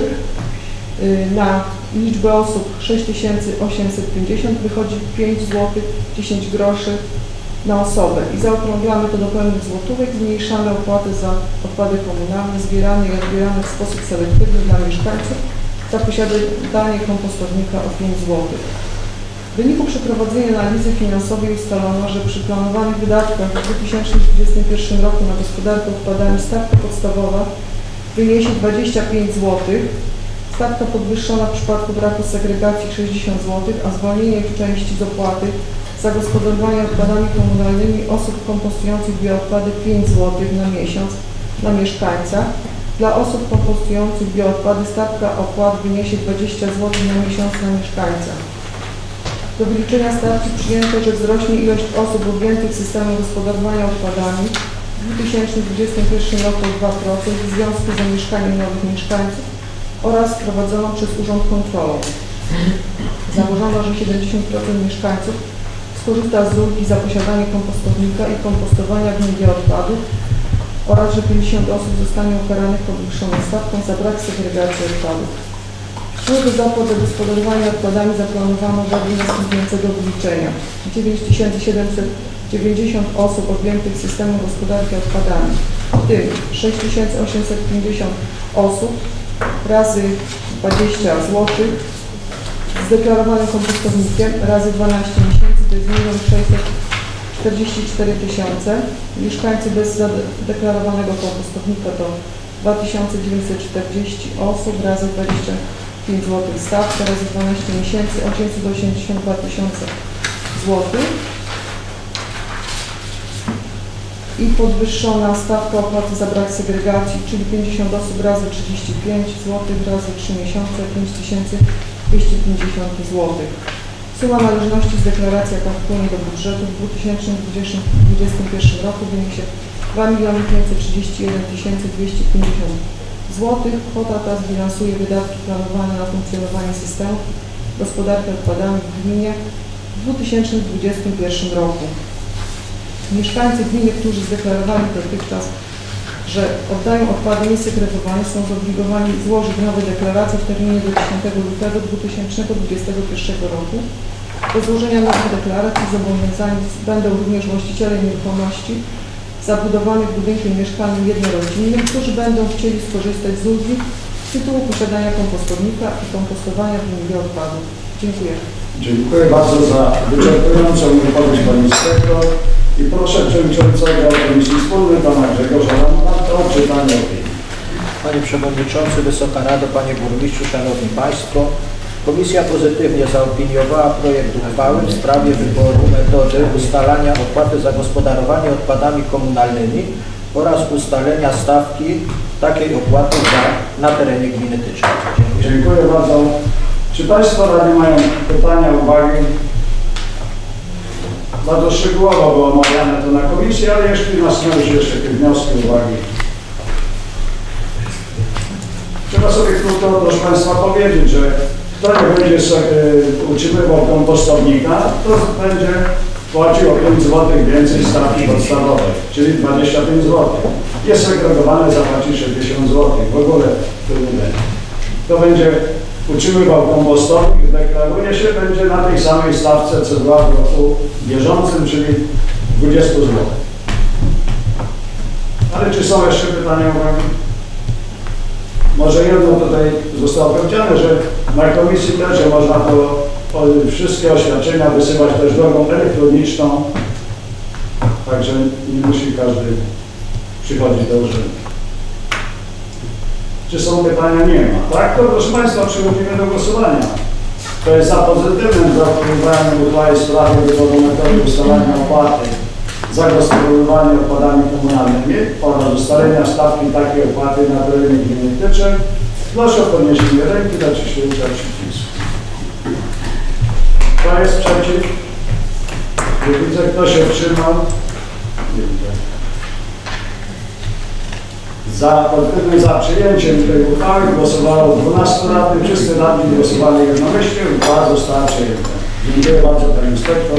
yy, na liczbę osób sześć tysięcy osiemset pięćdziesiąt, wychodzi pięć złotych dziesięć groszy na osobę. I zaokrąglamy to do pełnych złotówek, zmniejszamy opłaty za odpady komunalne zbierane i odbierane w sposób selektywny dla mieszkańców za posiadanie kompostownika o pięć złotych. W wyniku przeprowadzenia analizy finansowej ustalono, że przy planowanych wydatkach w dwa tysiące dwudziestym pierwszym roku na gospodarkę odpadami stawka podstawowa wyniesie dwadzieścia pięć złotych, stawka podwyższona w przypadku braku segregacji sześćdziesiąt złotych, a zwolnienie w części z opłaty za gospodarowanie odpadami komunalnymi osób kompostujących bioodpady pięć złotych na miesiąc na mieszkańca. Dla osób kompostujących bioodpady stawka opłat wyniesie dwadzieścia złotych na miesiąc na mieszkańca. Do wyliczenia stawki przyjęto, że wzrośnie ilość osób objętych systemem gospodarowania odpadami w dwa tysiące dwudziestym pierwszym roku o dwa procent w związku z zamieszkaniem nowych mieszkańców oraz prowadzoną przez Urząd Kontrolą. Założono, że siedemdziesiąt procent mieszkańców skorzysta z ulgi za posiadanie kompostownika i kompostowania w nim bioodpadów oraz, że pięćdziesiąt osób zostanie ukaranych podwyższoną stawką za brak segregacji odpadów. Wpływy z opłat za gospodarowanie odpadami zaplanowano według następującego wyliczenia. dziewięć tysięcy siedemset dziewięćdziesiąt osób objętych systemem gospodarki odpadami, w tym sześć tysięcy osiemset pięćdziesiąt osób razy dwadzieścia złotych z deklarowanym kompostownikiem razy dwanaście miesięcy, to jest milion sześćset czterdzieści cztery tysiące. Mieszkańcy bez zadeklarowanego kompostownika to dwa tysiące dziewięćset czterdzieści osób razy dwadzieścia pięć złotych stawka razy dwanaście miesięcy, osiemset osiemdziesiąt dwa tysiące złotych. I podwyższona stawka opłaty za brak segregacji, czyli pięćdziesiąt osób razy trzydzieści pięć złotych razy trzy miesiące, pięć tysięcy dwieście pięćdziesiąt złotych. Suma należności z deklaracji, jaka wpłynie do budżetu w dwa tysiące dwudziestym pierwszym roku wyniesie dwa miliony pięćset trzydzieści jeden tysięcy dwieście pięćdziesiąt złotych. Kwota ta zbilansuje wydatki planowane na funkcjonowanie systemu gospodarki odpadami w gminie w dwa tysiące dwudziestym pierwszym roku. Mieszkańcy gminy, którzy zdeklarowali dotychczas, że oddają odpady niesegregowane, są zobligowani złożyć nowe deklaracje w terminie do dziesiątego lutego dwa tysiące dwudziestego pierwszego roku. Do złożenia nowych deklaracji zobowiązani będą również właściciele nieruchomości zabudowanych budynkiem mieszkalnym jednorodzinnym, którzy będą chcieli skorzystać z ulgi z tytułu posiadania kompostownika i kompostowania w nim bioodpadów. Dziękuję. Dziękuję bardzo za wyczerpującą wypowiedź Pani Inspektor i proszę Wspólny Pana Grzegorza Lamanta, odczytanie opinii. Panie Przewodniczący, Wysoka Rado, Panie Burmistrzu, Szanowni Państwo. Komisja pozytywnie zaopiniowała projekt uchwały w sprawie wyboru metody ustalania opłaty za gospodarowanie odpadami komunalnymi oraz ustalenia stawki takiej opłaty za, na terenie gminy Tyczyn. Dziękuję. Dziękuję bardzo. Czy Państwo radni mają pytania, uwagi? Bardzo szczegółowo było omawiane to na komisji, ale jeśli nas należy jeszcze jakieś wnioski, uwagi. Trzeba sobie krótko, proszę Państwa, powiedzieć, że kto nie będzie sobie utrzymywał kompostownika, to będzie płacił o pięć złotych więcej stawki podstawowej, czyli dwadzieścia pięć złotych. Jest segregowane, zapłaci sześćdziesiąt złotych. W ogóle to nie będzie. Kto będzie utrzymywał kompostownik, deklaruje się, będzie na tej samej stawce, co była w roku bieżącym, czyli dwadzieścia złotych. Ale czy są jeszcze pytania, uwagi? Może jedno tutaj zostało powiedziane, że na komisji też, że można to o, wszystkie oświadczenia wysyłać też drogą elektroniczną, także nie musi każdy przychodzić do urzędu. Czy są pytania? Nie ma. Tak, to proszę Państwa, przechodzimy do głosowania. To jest za pozytywnym zaopiniowaniem uchwały w sprawie wyboru metody ustalania opłaty za gospodarowanie odpadami komunalnymi oraz ustalenia stawki takiej opłaty na terenie gminy Tyczyn. Proszę o podniesienie ręki, naciśnięcia przycisku. Kto jest przeciw? Nie widzę. Kto się wstrzymał? Nie widzę. Za, pozytywnym za przyjęciem tej uchwały głosowało dwunastu radnych. Wszyscy radni głosowali jednomyślnie. Uchwała została przyjęta. Dziękuję bardzo Panie Inspektor.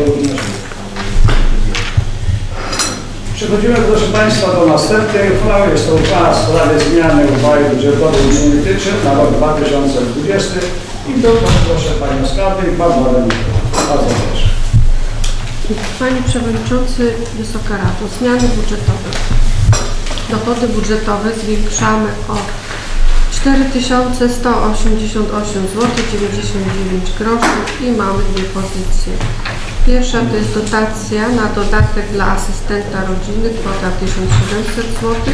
Przechodzimy, proszę Państwa, do następnej uchwały. Jest to uchwała w sprawie zmiany uchwały budżetowej gminy Tyczyn na rok dwa tysiące dwudziesty. I do proszę Panią Skarbnik, Pan Władimir. Bardzo proszę. Panie Przewodniczący, Wysoka Rado, zmiany budżetowe. Dochody budżetowe zwiększamy o cztery tysiące sto osiemdziesiąt osiem złotych dziewięćdziesiąt dziewięć groszy i mamy dwie pozycje. Pierwsza to jest dotacja na dodatek dla asystenta rodziny, kwota tysiąc siedemset złotych.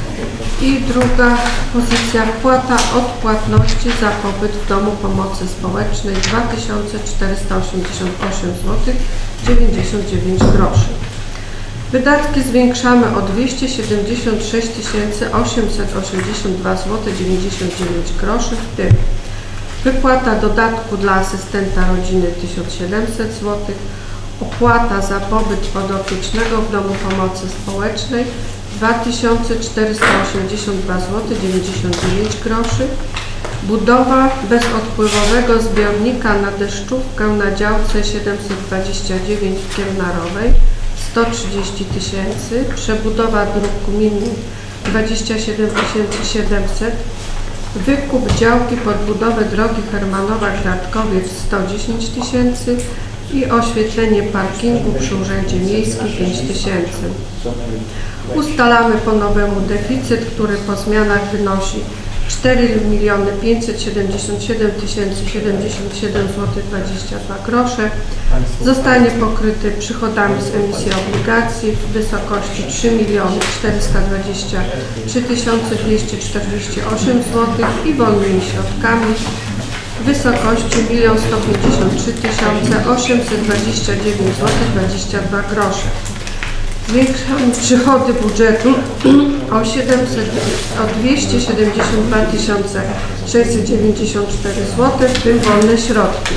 I druga pozycja, wpłata odpłatności za pobyt w domu pomocy społecznej dwa tysiące czterysta osiemdziesiąt osiem złotych dziewięćdziesiąt dziewięć groszy. Wydatki zwiększamy o dwieście siedemdziesiąt sześć tysięcy osiemset osiemdziesiąt dwa złotych dziewięćdziesiąt dziewięć groszy, w tym wypłata dodatku dla asystenta rodziny tysiąc siedemset złotych, opłata za pobyt podopiecznego w domu pomocy społecznej dwa tysiące czterysta osiemdziesiąt dwa złotych dziewięćdziesiąt dziewięć groszy, budowa bezodpływowego zbiornika na deszczówkę na działce siedemset dwadzieścia dziewięć w Kielnarowej sto trzydzieści tysięcy, przebudowa dróg gminnych dwadzieścia siedem tysięcy siedemset, wykup działki pod budowę drogi Hermanowa-Gradkowiec sto dziesięć tysięcy i oświetlenie parkingu przy Urzędzie Miejskim pięć tysięcy. Ustalamy po nowemu deficyt, który po zmianach wynosi cztery miliony pięćset siedemdziesiąt siedem tysięcy siedemdziesiąt siedem złotych dwadzieścia dwa grosze. Zostanie pokryty przychodami z emisji obligacji w wysokości trzy miliony czterysta dwadzieścia trzy tysiące dwieście czterdzieści osiem złotych i wolnymi środkami w wysokości jeden sto pięćdziesiąt trzy tysiące osiemset dwadzieścia dziewięć złotych dwadzieścia dwa grosze. Zwiększamy przychody budżetu o, siedemset, o dwieście siedemdziesiąt dwa tysiące sześćset dziewięćdziesiąt cztery złotych, w tym wolne środki.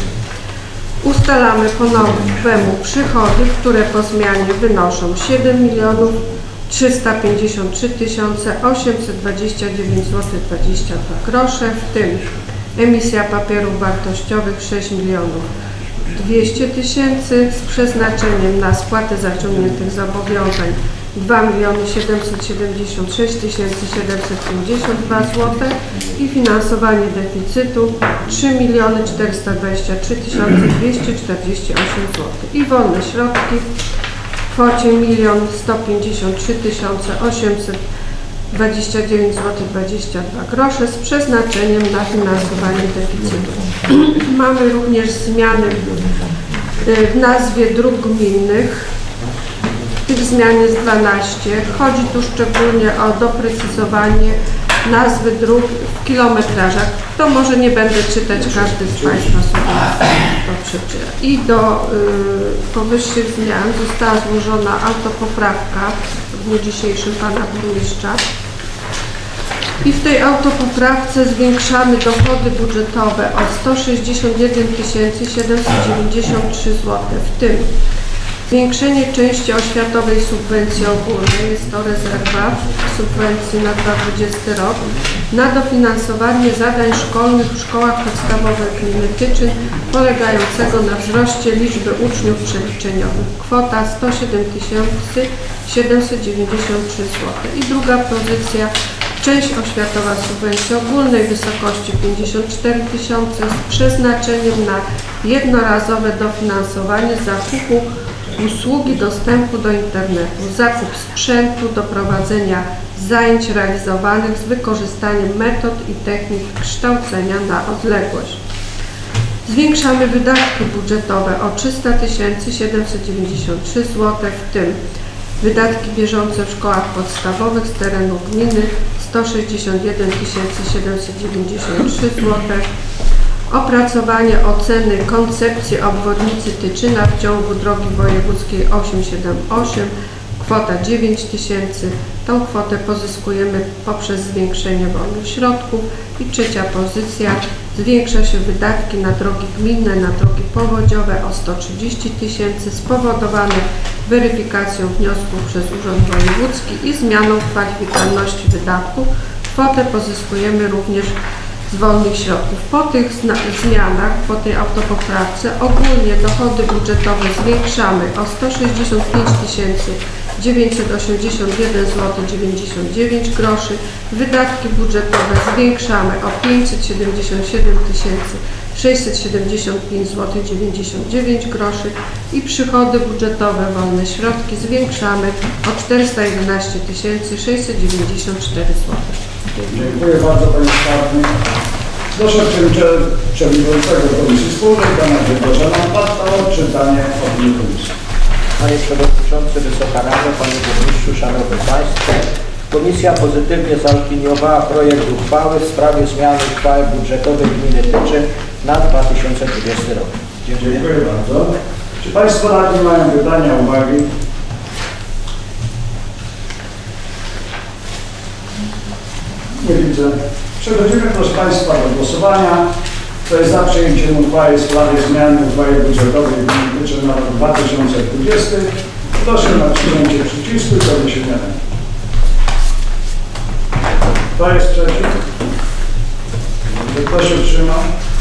Ustalamy po nowemu przychody, które po zmianie wynoszą siedem milionów trzysta pięćdziesiąt trzy tysiące osiemset dwadzieścia dziewięć złotych dwadzieścia dwa grosze, w tym emisja papierów wartościowych sześć milionów dwieście tysięcy z przeznaczeniem na spłatę zaciągniętych zobowiązań dwa miliony siedemset siedemdziesiąt sześć tysięcy siedemset pięćdziesiąt dwa złotych i finansowanie deficytu trzy miliony czterysta dwadzieścia trzy tysiące dwieście czterdzieści osiem złotych i wolne środki w kwocie jeden sto pięćdziesiąt trzy tysiące osiemset dwadzieścia dziewięć złotych dwadzieścia dwa grosze z przeznaczeniem na finansowanie deficytu. Mamy również zmiany w nazwie dróg gminnych. W Tych zmian jest dwanaście. Chodzi tu szczególnie o doprecyzowanie nazwy dróg w kilometrażach. To może nie będę czytać, każdy z Państwa sobie to przeczyta. I do y, powyższych zmian została złożona autopoprawka w dniu dzisiejszym Pana Burmistrza. I w tej autopoprawce zwiększamy dochody budżetowe o sto sześćdziesiąt jeden tysięcy siedemset dziewięćdziesiąt trzy złote, w tym zwiększenie części oświatowej subwencji ogólnej, jest to rezerwa subwencji na dwa tysiące dwudziesty rok, na dofinansowanie zadań szkolnych w szkołach podstawowych gminy Tyczyn polegającego na wzroście liczby uczniów przeliczeniowych. Kwota sto siedem tysięcy siedemset dziewięćdziesiąt trzy złote. I druga pozycja, część oświatowa subwencji ogólnej w wysokości pięćdziesiąt cztery tysiące z przeznaczeniem na jednorazowe dofinansowanie zakupu usługi dostępu do internetu, zakup sprzętu do prowadzenia zajęć realizowanych z wykorzystaniem metod i technik kształcenia na odległość. Zwiększamy wydatki budżetowe o trzysta tysięcy siedemset dziewięćdziesiąt trzy złote, w tym wydatki bieżące w szkołach podstawowych z terenu gminy sto sześćdziesiąt jeden tysięcy siedemset dziewięćdziesiąt trzy złote, opracowanie oceny koncepcji obwodnicy Tyczyna w ciągu drogi wojewódzkiej osiemset siedemdziesiąt osiem, kwota dziewięć tysięcy. Tą kwotę pozyskujemy poprzez zwiększenie wolnych środków. I trzecia pozycja, zwiększa się wydatki na drogi gminne, na drogi powodziowe o sto trzydzieści tysięcy, spowodowane weryfikacją wniosków przez Urząd Wojewódzki i zmianą kwalifikowalności wydatków. Kwotę pozyskujemy również z wolnych środków. Po tych zmianach, po tej autopoprawce ogólnie dochody budżetowe zwiększamy o sto sześćdziesiąt pięć tysięcy dziewięćset osiemdziesiąt jeden złote dziewięćdziesiąt dziewięć groszy. Wydatki budżetowe zwiększamy o pięćset siedemdziesiąt siedem tysięcy sześćset siedemdziesiąt pięć złote dziewięćdziesiąt dziewięć groszy i przychody budżetowe, wolne środki zwiększamy o czterysta jedenaście tysięcy sześćset dziewięćdziesiąt cztery złote. Dziękuję bardzo Panie Skarbnik. Proszę Przewodniczącego Komisji Wspólnej, Pana Grzegorza Lamparta o odczytanie opinii Komisji. Panie Przewodniczący, Wysoka Rado, Panie Burmistrzu, Szanowni Państwo. Komisja pozytywnie zaopiniowała projekt uchwały w sprawie zmiany uchwały budżetowej gminy Tyczyn na dwa tysiące dwudziesty rok. Dziękuję. Dziękuję bardzo. Czy Państwo radni mają pytania, uwagi? Nie widzę. Przechodzimy, proszę Państwa, do głosowania. Kto jest za przyjęciem uchwały w sprawie zmiany uchwały budżetowej gminy Tyczyn na rok dwa tysiące dwudziesty? Proszę o naciśnięcie przycisku i podniesienie ręki. Kto jest przeciw? Kto się wstrzymał?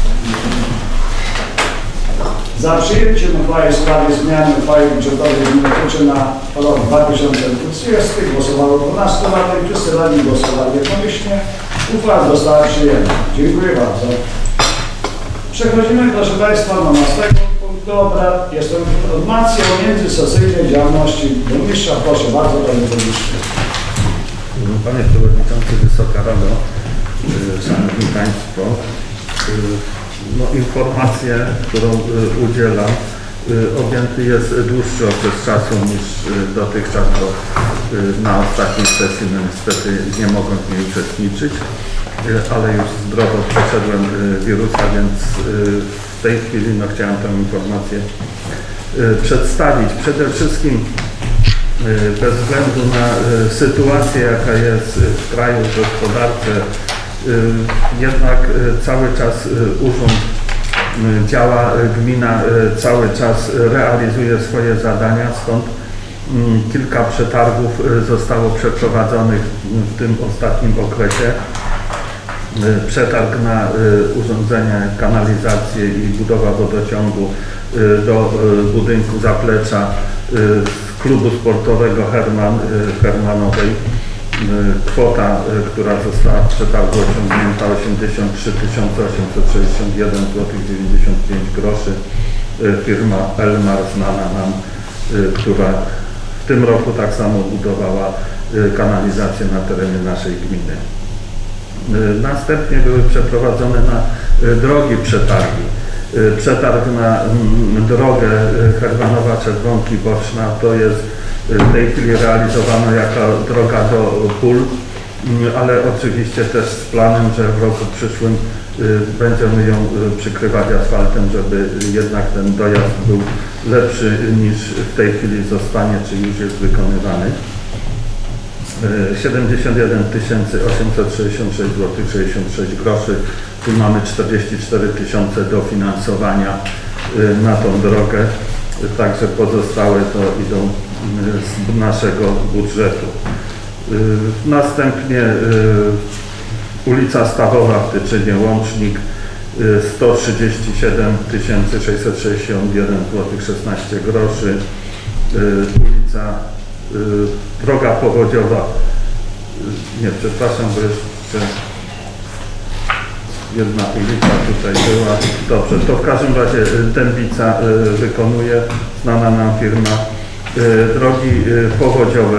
Za przyjęciem uchwały w sprawie zmiany uchwały budżetowej gminy Tyczyn na rok dwa tysiące dwudziesty głosowało dwunastu radnych, wszyscy radni głosowali jednomyślnie. Uchwała została przyjęta. Dziękuję bardzo. Przechodzimy, proszę Państwa, do następnego punktu obrad. Jest to informacja o międzysesyjnej działalności burmistrza. Proszę bardzo, Panie Burmistrzu. Panie Przewodniczący, Wysoka Rado, Szanowni Państwo, no, informację, którą udzielam, objęty jest dłuższy okres czasu niż dotychczas, bo na ostatniej sesji no, niestety nie mogłem w niej uczestniczyć, ale już zdrowo przeszedłem wirusa, więc w tej chwili no, chciałem tę informację przedstawić. Przede wszystkim bez względu na sytuację, jaka jest w kraju, w gospodarce, jednak cały czas urząd działa, gmina cały czas realizuje swoje zadania, stąd kilka przetargów zostało przeprowadzonych w tym ostatnim okresie. Przetarg na urządzenie, kanalizację i budowa wodociągu do budynku zaplecza klubu sportowego Herman, Hermanowej. Kwota, która została w przetargu osiągnięta, osiemdziesiąt trzy tysiące osiemset sześćdziesiąt jeden złotych dziewięćdziesiąt pięć groszy. Firma Elmar, znana nam, która w tym roku tak samo budowała kanalizację na terenie naszej gminy. Następnie były przeprowadzone na drogi przetargi. Przetarg na drogę Hermanowa-Czerwonki-Boczna to jest w tej chwili realizowana jako droga do pól, ale oczywiście też z planem, że w roku przyszłym będziemy ją przykrywać asfaltem, żeby jednak ten dojazd był lepszy niż w tej chwili zostanie, czy już jest wykonywany. siedemdziesiąt jeden tysięcy osiemset sześćdziesiąt sześć złotych sześćdziesiąt sześć groszy. Tu mamy czterdzieści cztery tysiące dofinansowania na tą drogę, także pozostałe to idą z naszego budżetu. Następnie ulica Stawowa w Tyczynie, łącznik sto trzydzieści siedem tysięcy sześćset sześćdziesiąt jeden złotych szesnaście groszy. Ulica droga powodziowa, nie, przepraszam, bo jeszcze jedna ulica tutaj była. Dobrze, to w każdym razie Dębica wykonuje, znana nam firma. Drogi powodziowe,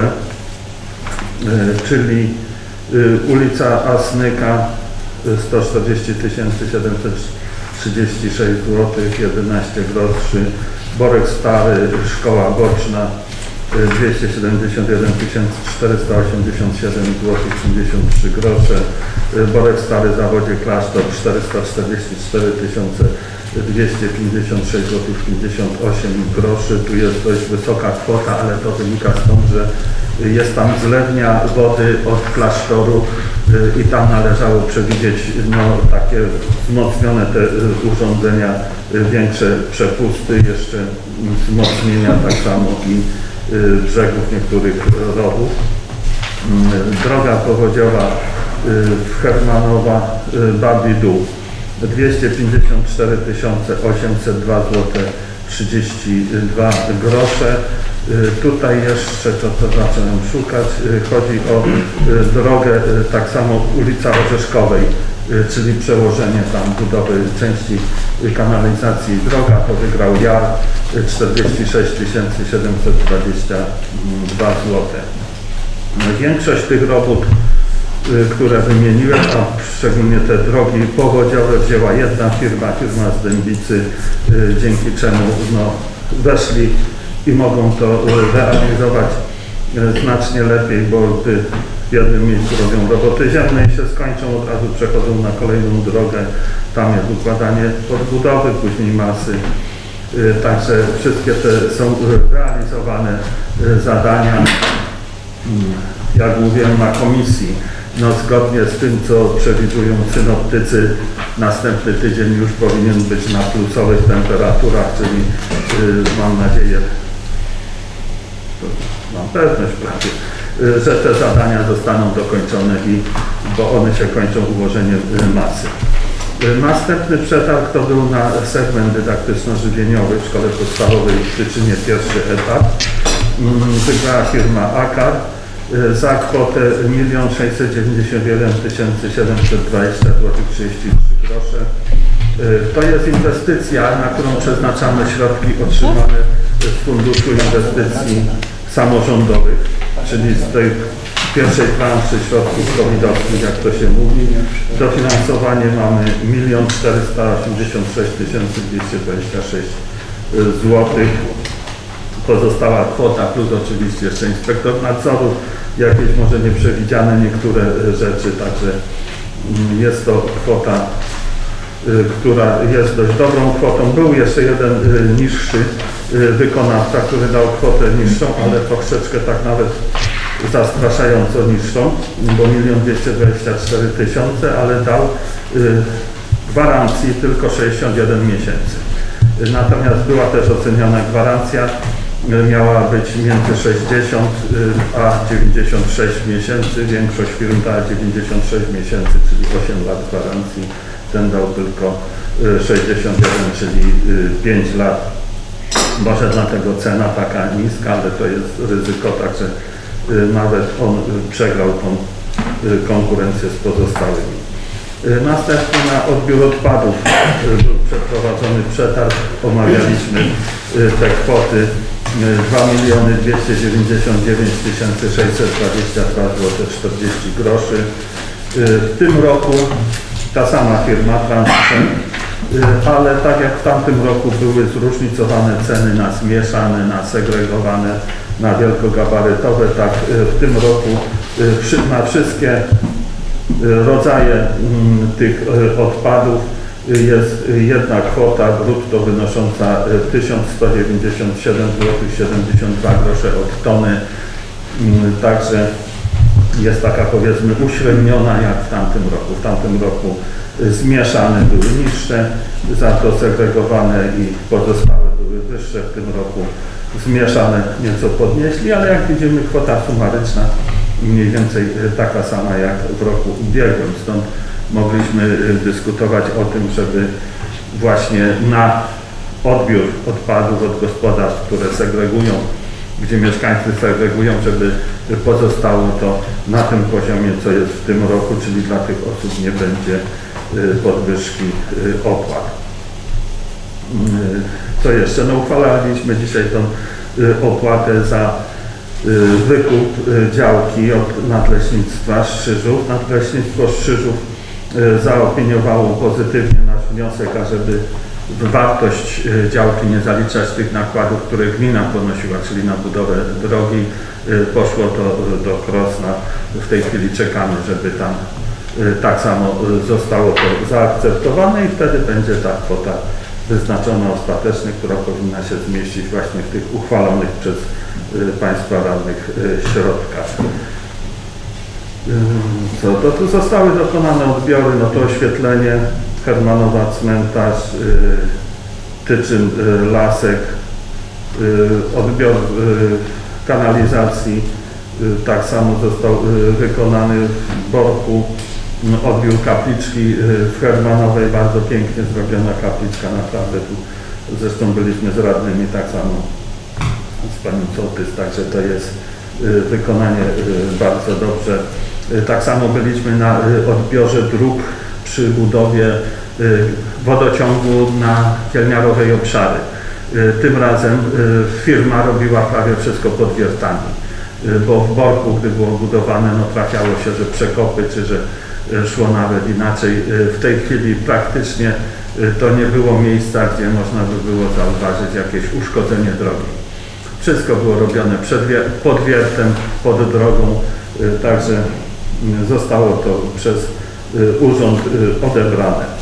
czyli ulica Asnyka sto czterdzieści tysięcy siedemset trzydzieści sześć złotych jedenaście groszy, Borek Stary, Szkoła Boczna dwieście siedemdziesiąt jeden tysięcy czterysta osiemdziesiąt siedem złotych pięćdziesiąt trzy grosze, Borek Stary, Zawodzie Klasztor czterysta czterdzieści cztery tysiące dwieście pięćdziesiąt sześć złotych pięćdziesiąt osiem groszy. Tu jest dość wysoka kwota, ale to wynika stąd, że jest tam zlewnia wody od klasztoru i tam należało przewidzieć no, takie wzmocnione te urządzenia, większe przepusty, jeszcze wzmocnienia tak samo i brzegów niektórych rowów. Droga powodziowa w Hermanowa Babi Dół dwieście pięćdziesiąt cztery tysiące osiemset dwa złote trzydzieści dwa grosze. Tutaj jeszcze, to, to zacząłem szukać, chodzi o drogę, tak samo ulica Orzeszkowej, czyli przełożenie tam budowy części kanalizacji i droga, to wygrał Jar czterdzieści sześć tysięcy siedemset dwadzieścia dwa złote. Większość tych robót, które wymieniłem, a szczególnie te drogi powodziowe, wzięła jedna firma, firma z Dębicy, dzięki czemu no, weszli i mogą to realizować znacznie lepiej, bo w jednym miejscu robią roboty ziemne i się skończą, od razu przechodzą na kolejną drogę, tam jest układanie podbudowy, później masy. Także wszystkie te są realizowane zadania, jak mówiłem, na komisji. No, zgodnie z tym, co przewidują synoptycy, następny tydzień już powinien być na plusowych temperaturach, czyli yy, mam nadzieję, mam pewność prawie, yy, że te zadania zostaną dokończone, i, bo one się kończą ułożeniem yy, masy. Yy, następny przetarg to był na segment dydaktyczno-żywieniowy w szkole podstawowej w Tyczynie, pierwszy etap. Yy, wygrała firma Akar za kwotę milion sześćset dziewięćdziesiąt jeden tysięcy siedemset dwadzieścia złotych trzydzieści trzy grosze. To jest inwestycja, na którą przeznaczamy środki otrzymane z Funduszu Inwestycji Samorządowych, czyli z tej pierwszej planszy środków covidowskich, jak to się mówi. Dofinansowanie mamy milion czterysta osiemdziesiąt sześć tysięcy dwieście dwadzieścia sześć złotych. Pozostała kwota plus oczywiście jeszcze inspektor nadzoru, jakieś może nieprzewidziane niektóre rzeczy, także jest to kwota, która jest dość dobrą kwotą. Był jeszcze jeden niższy wykonawca, który dał kwotę niższą, ale troszeczkę tak nawet zastraszająco niższą, bo milion dwieście dwadzieścia cztery tysiące, ale dał gwarancji tylko sześćdziesiąt jeden miesięcy. Natomiast była też oceniona gwarancja, miała być między sześćdziesiąt a dziewięćdziesiąt sześć miesięcy. Większość firm dała dziewięćdziesiąt sześć miesięcy, czyli osiem lat gwarancji. Ten dał tylko sześćdziesiąt jeden, czyli pięć lat. Może dlatego cena taka niska, ale to jest ryzyko, także nawet on przegrał tą konkurencję z pozostałymi. Następnie na odbiór odpadów był przeprowadzony przetarg, omawialiśmy te kwoty dwa miliony dwieście dziewięćdziesiąt dziewięć tysięcy sześćset dwadzieścia dwa złote czterdzieści groszy. W tym roku ta sama firma Transprzęt ale tak jak w tamtym roku były zróżnicowane ceny na zmieszane, na segregowane, na wielkogabarytowe, tak w tym roku na wszystkie rodzaje tych odpadów jest jedna kwota brutto wynosząca tysiąc sto dziewięćdziesiąt siedem złotych siedemdziesiąt dwa grosze od tony. Także jest taka, powiedzmy, uśredniona jak w tamtym roku. W tamtym roku zmieszane były niższe, za to segregowane i pozostałe były wyższe. W tym roku zmieszane nieco podnieśli, ale jak widzimy, kwota sumaryczna mniej więcej taka sama jak w roku ubiegłym. Stąd mogliśmy dyskutować o tym, żeby właśnie na odbiór odpadów od gospodarstw, które segregują, gdzie mieszkańcy segregują, żeby pozostało to na tym poziomie, co jest w tym roku, czyli dla tych osób nie będzie podwyżki opłat. Co jeszcze? No, uchwalaliśmy dzisiaj tą opłatę za wykup działki od Nadleśnictwa Strzyżów. Nadleśnictwo Strzyżów zaopiniowało pozytywnie nasz wniosek, ażeby wartość działki nie zaliczać tych nakładów, które gmina ponosiła, czyli na budowę drogi. Poszło to do Krosna. W tej chwili czekamy, żeby tam tak samo zostało to zaakceptowane i wtedy będzie ta kwota wyznaczona ostatecznie, która powinna się zmieścić właśnie w tych uchwalonych przez Państwa radnych środkach. Co to tu zostały dokonane odbiory, no to oświetlenie, Hermanowa cmentarz, Tyczyn, Lasek, odbiór kanalizacji tak samo został wykonany w Borku, odbiór kapliczki w Hermanowej, bardzo pięknie zrobiona kapliczka, naprawdę tu zresztą byliśmy z radnymi tak samo z panią Sołtys, także to jest wykonanie bardzo dobrze. Tak samo byliśmy na odbiorze dróg przy budowie wodociągu na Kielniarowej Obszary. Tym razem firma robiła prawie wszystko pod wiertami, bo w Borku, gdy było budowane, no trafiało się, że przekopy, czy że szło nawet inaczej. W tej chwili praktycznie to nie było miejsca, gdzie można by było zauważyć jakieś uszkodzenie drogi. Wszystko było robione przed, pod wiertem, pod drogą, także zostało to przez urząd odebrane.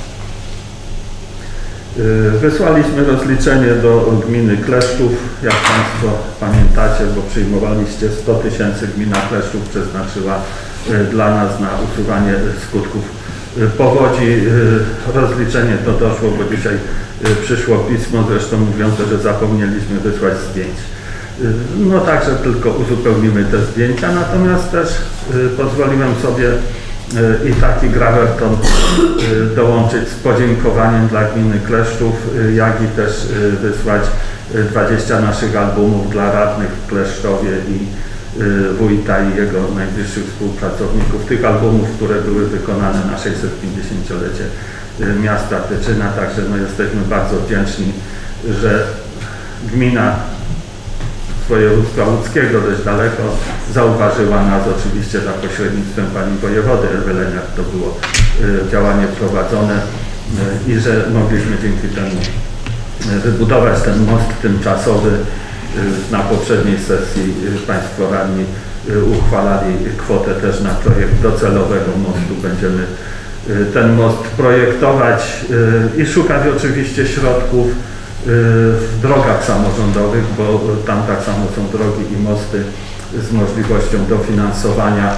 Wysłaliśmy rozliczenie do gminy Kleszczów, jak Państwo pamiętacie, bo przyjmowaliście sto tysięcy, gmina Kleszczów przeznaczyła dla nas na usuwanie skutków powodzi. Rozliczenie to doszło, bo dzisiaj przyszło pismo, zresztą mówiące, że zapomnieliśmy wysłać zdjęć. No także tylko uzupełnimy te zdjęcia, natomiast też pozwoliłem sobie i taki grawerton dołączyć z podziękowaniem dla gminy Kleszczów, jak i też wysłać dwadzieścia naszych albumów dla radnych w Kleszczowie i wójta i jego najbliższych współpracowników. Tych albumów, które były wykonane na sześćsetpięćdziesięciolecie miasta Tyczyna, także no jesteśmy bardzo wdzięczni, że gmina województwa łódzkiego dość daleko zauważyła nas, oczywiście za pośrednictwem pani wojewody Eweleniak to było działanie prowadzone i że mogliśmy dzięki temu wybudować ten most tymczasowy. Na poprzedniej sesji Państwo radni uchwalali kwotę też na projekt docelowego mostu. Będziemy ten most projektować i szukać oczywiście środków w drogach samorządowych, bo tam tak samo są drogi i mosty z możliwością dofinansowania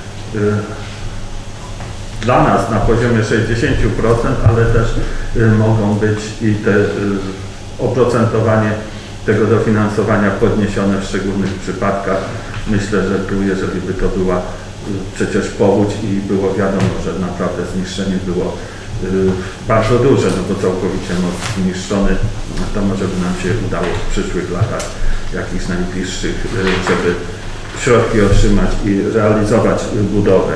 dla nas na poziomie sześćdziesiąt procent, ale też mogą być i te oprocentowanie tego dofinansowania podniesione w szczególnych przypadkach. Myślę, że tu, jeżeli by to była przecież powódź i było wiadomo, że naprawdę zniszczenie było bardzo duże, no bo całkowicie most zniszczony, to może by nam się udało w przyszłych latach, jakichś najbliższych, żeby środki otrzymać i realizować budowę.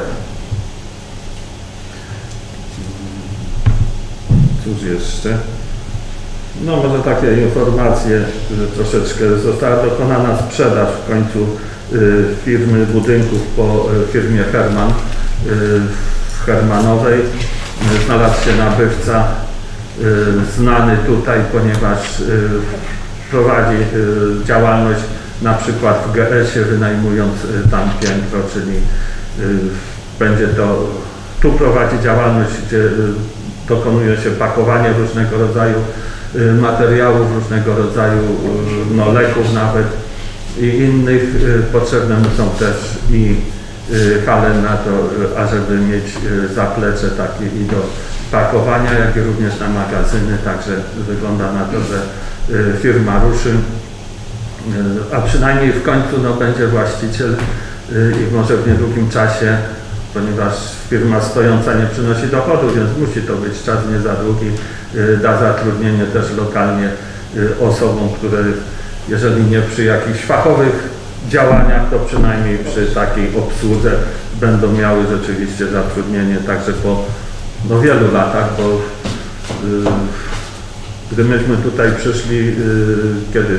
Cóż jeszcze? No może takie informacje, że troszeczkę została dokonana sprzedaż w końcu firmy budynków po firmie Herman w Hermanowej. Znalazł się nabywca znany tutaj, ponieważ prowadzi działalność na przykład w G S ie, wynajmując tam piętro, czyli będzie to, tu prowadzi działalność, gdzie dokonuje się pakowanie różnego rodzaju materiałów, różnego rodzaju no, leków nawet i innych. Potrzebne mu są też i hale na to, ażeby mieć zaplecze takie i do pakowania, jak i również na magazyny, także wygląda na to, że firma ruszy, a przynajmniej w końcu no, będzie właściciel i może w niedługim czasie, ponieważ firma stojąca nie przynosi dochodu, więc musi to być czas nie za długi, da zatrudnienie też lokalnie osobom, które jeżeli nie przy jakichś fachowych działaniach, to przynajmniej przy takiej obsłudze będą miały rzeczywiście zatrudnienie także po no, wielu latach, bo yy, gdy myśmy tutaj przyszli, yy, kiedy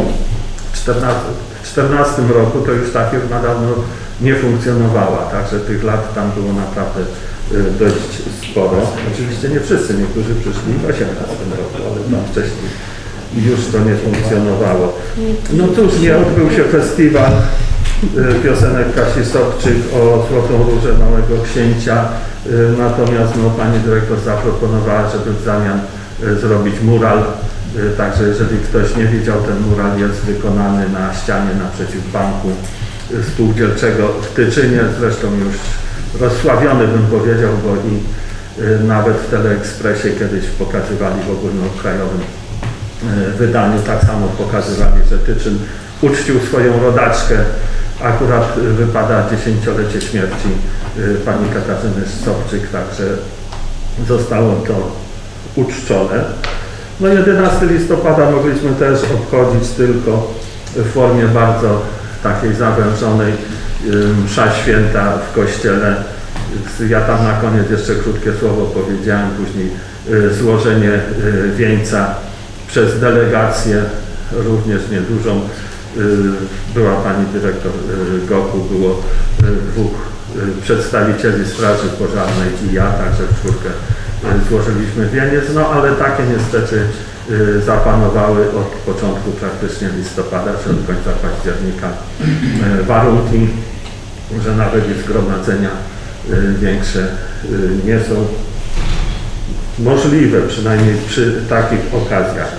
w czternastym roku, to już ta firma dawno nie funkcjonowała, także tych lat tam było naprawdę yy, dość sporo. Oczywiście nie wszyscy, niektórzy przyszli w osiemnastym roku, ale tam wcześniej już to nie funkcjonowało. No cóż, nie odbył się festiwal piosenek Kasi Sobczyk o Złotą Różę Małego Księcia, natomiast no, pani dyrektor zaproponowała, żeby w zamian zrobić mural, także jeżeli ktoś nie widział, ten mural jest wykonany na ścianie naprzeciw Banku Spółdzielczego w Tyczynie, zresztą już rozsławiony bym powiedział, bo i nawet w Teleekspresie kiedyś pokazywali w ogólnokrajowym wydaniu, tak samo pokazywali, że Tyczyn uczcił swoją rodaczkę. Akurat wypada dziesięciolecie śmierci pani Katarzyny Sobczyk, także zostało to uczczone. No jedenastego listopada mogliśmy też obchodzić tylko w formie bardzo takiej zawężonej, msza święta w kościele. Ja tam na koniec jeszcze krótkie słowo powiedziałem, później złożenie wieńca przez delegację, również niedużą. Była pani dyrektor Goku, było dwóch przedstawicieli Straży Pożarnej i ja, także w czwórkę złożyliśmy wieniec, no ale takie niestety zapanowały od początku praktycznie listopada, czy od końca października warunki, że nawet i zgromadzenia większe nie są możliwe, przynajmniej przy takich okazjach.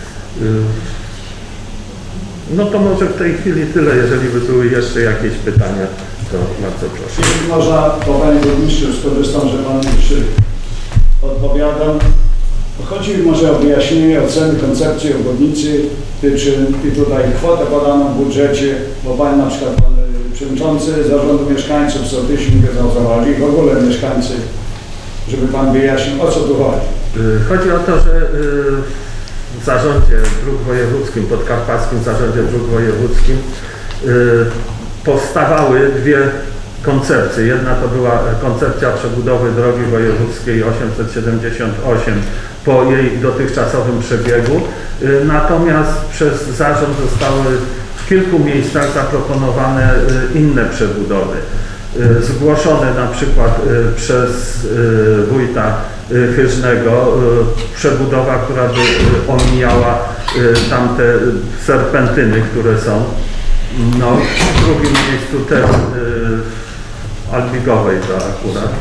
No to może w tej chwili tyle. Jeżeli by były jeszcze jakieś pytania, to bardzo proszę. Jeśli można, po Panie Burmistrzu skorzystam, że Pan już odpowiadam. Chodzi mi może o wyjaśnienie oceny koncepcji obwodnicy Tyczyn i tutaj kwotę podaną w budżecie, bo Pan na przykład Pan Przewodniczący Zarządu Mieszkańców Sołtysi nie wiedzą o co chodzi, w ogóle mieszkańcy, żeby Pan wyjaśnił, o co tu chodzi. Chodzi o to, że w Zarządzie Dróg Wojewódzkim, Podkarpackim Zarządzie Dróg Wojewódzkim powstawały dwie koncepcje. Jedna to była koncepcja przebudowy drogi wojewódzkiej osiemset siedemdziesiąt osiem po jej dotychczasowym przebiegu, natomiast przez zarząd zostały w kilku miejscach zaproponowane inne przebudowy. Zgłoszone na przykład przez wójta Chyżnego przebudowa, która by omijała tamte serpentyny, które są. No, w drugim miejscu też w Albigowej to akurat.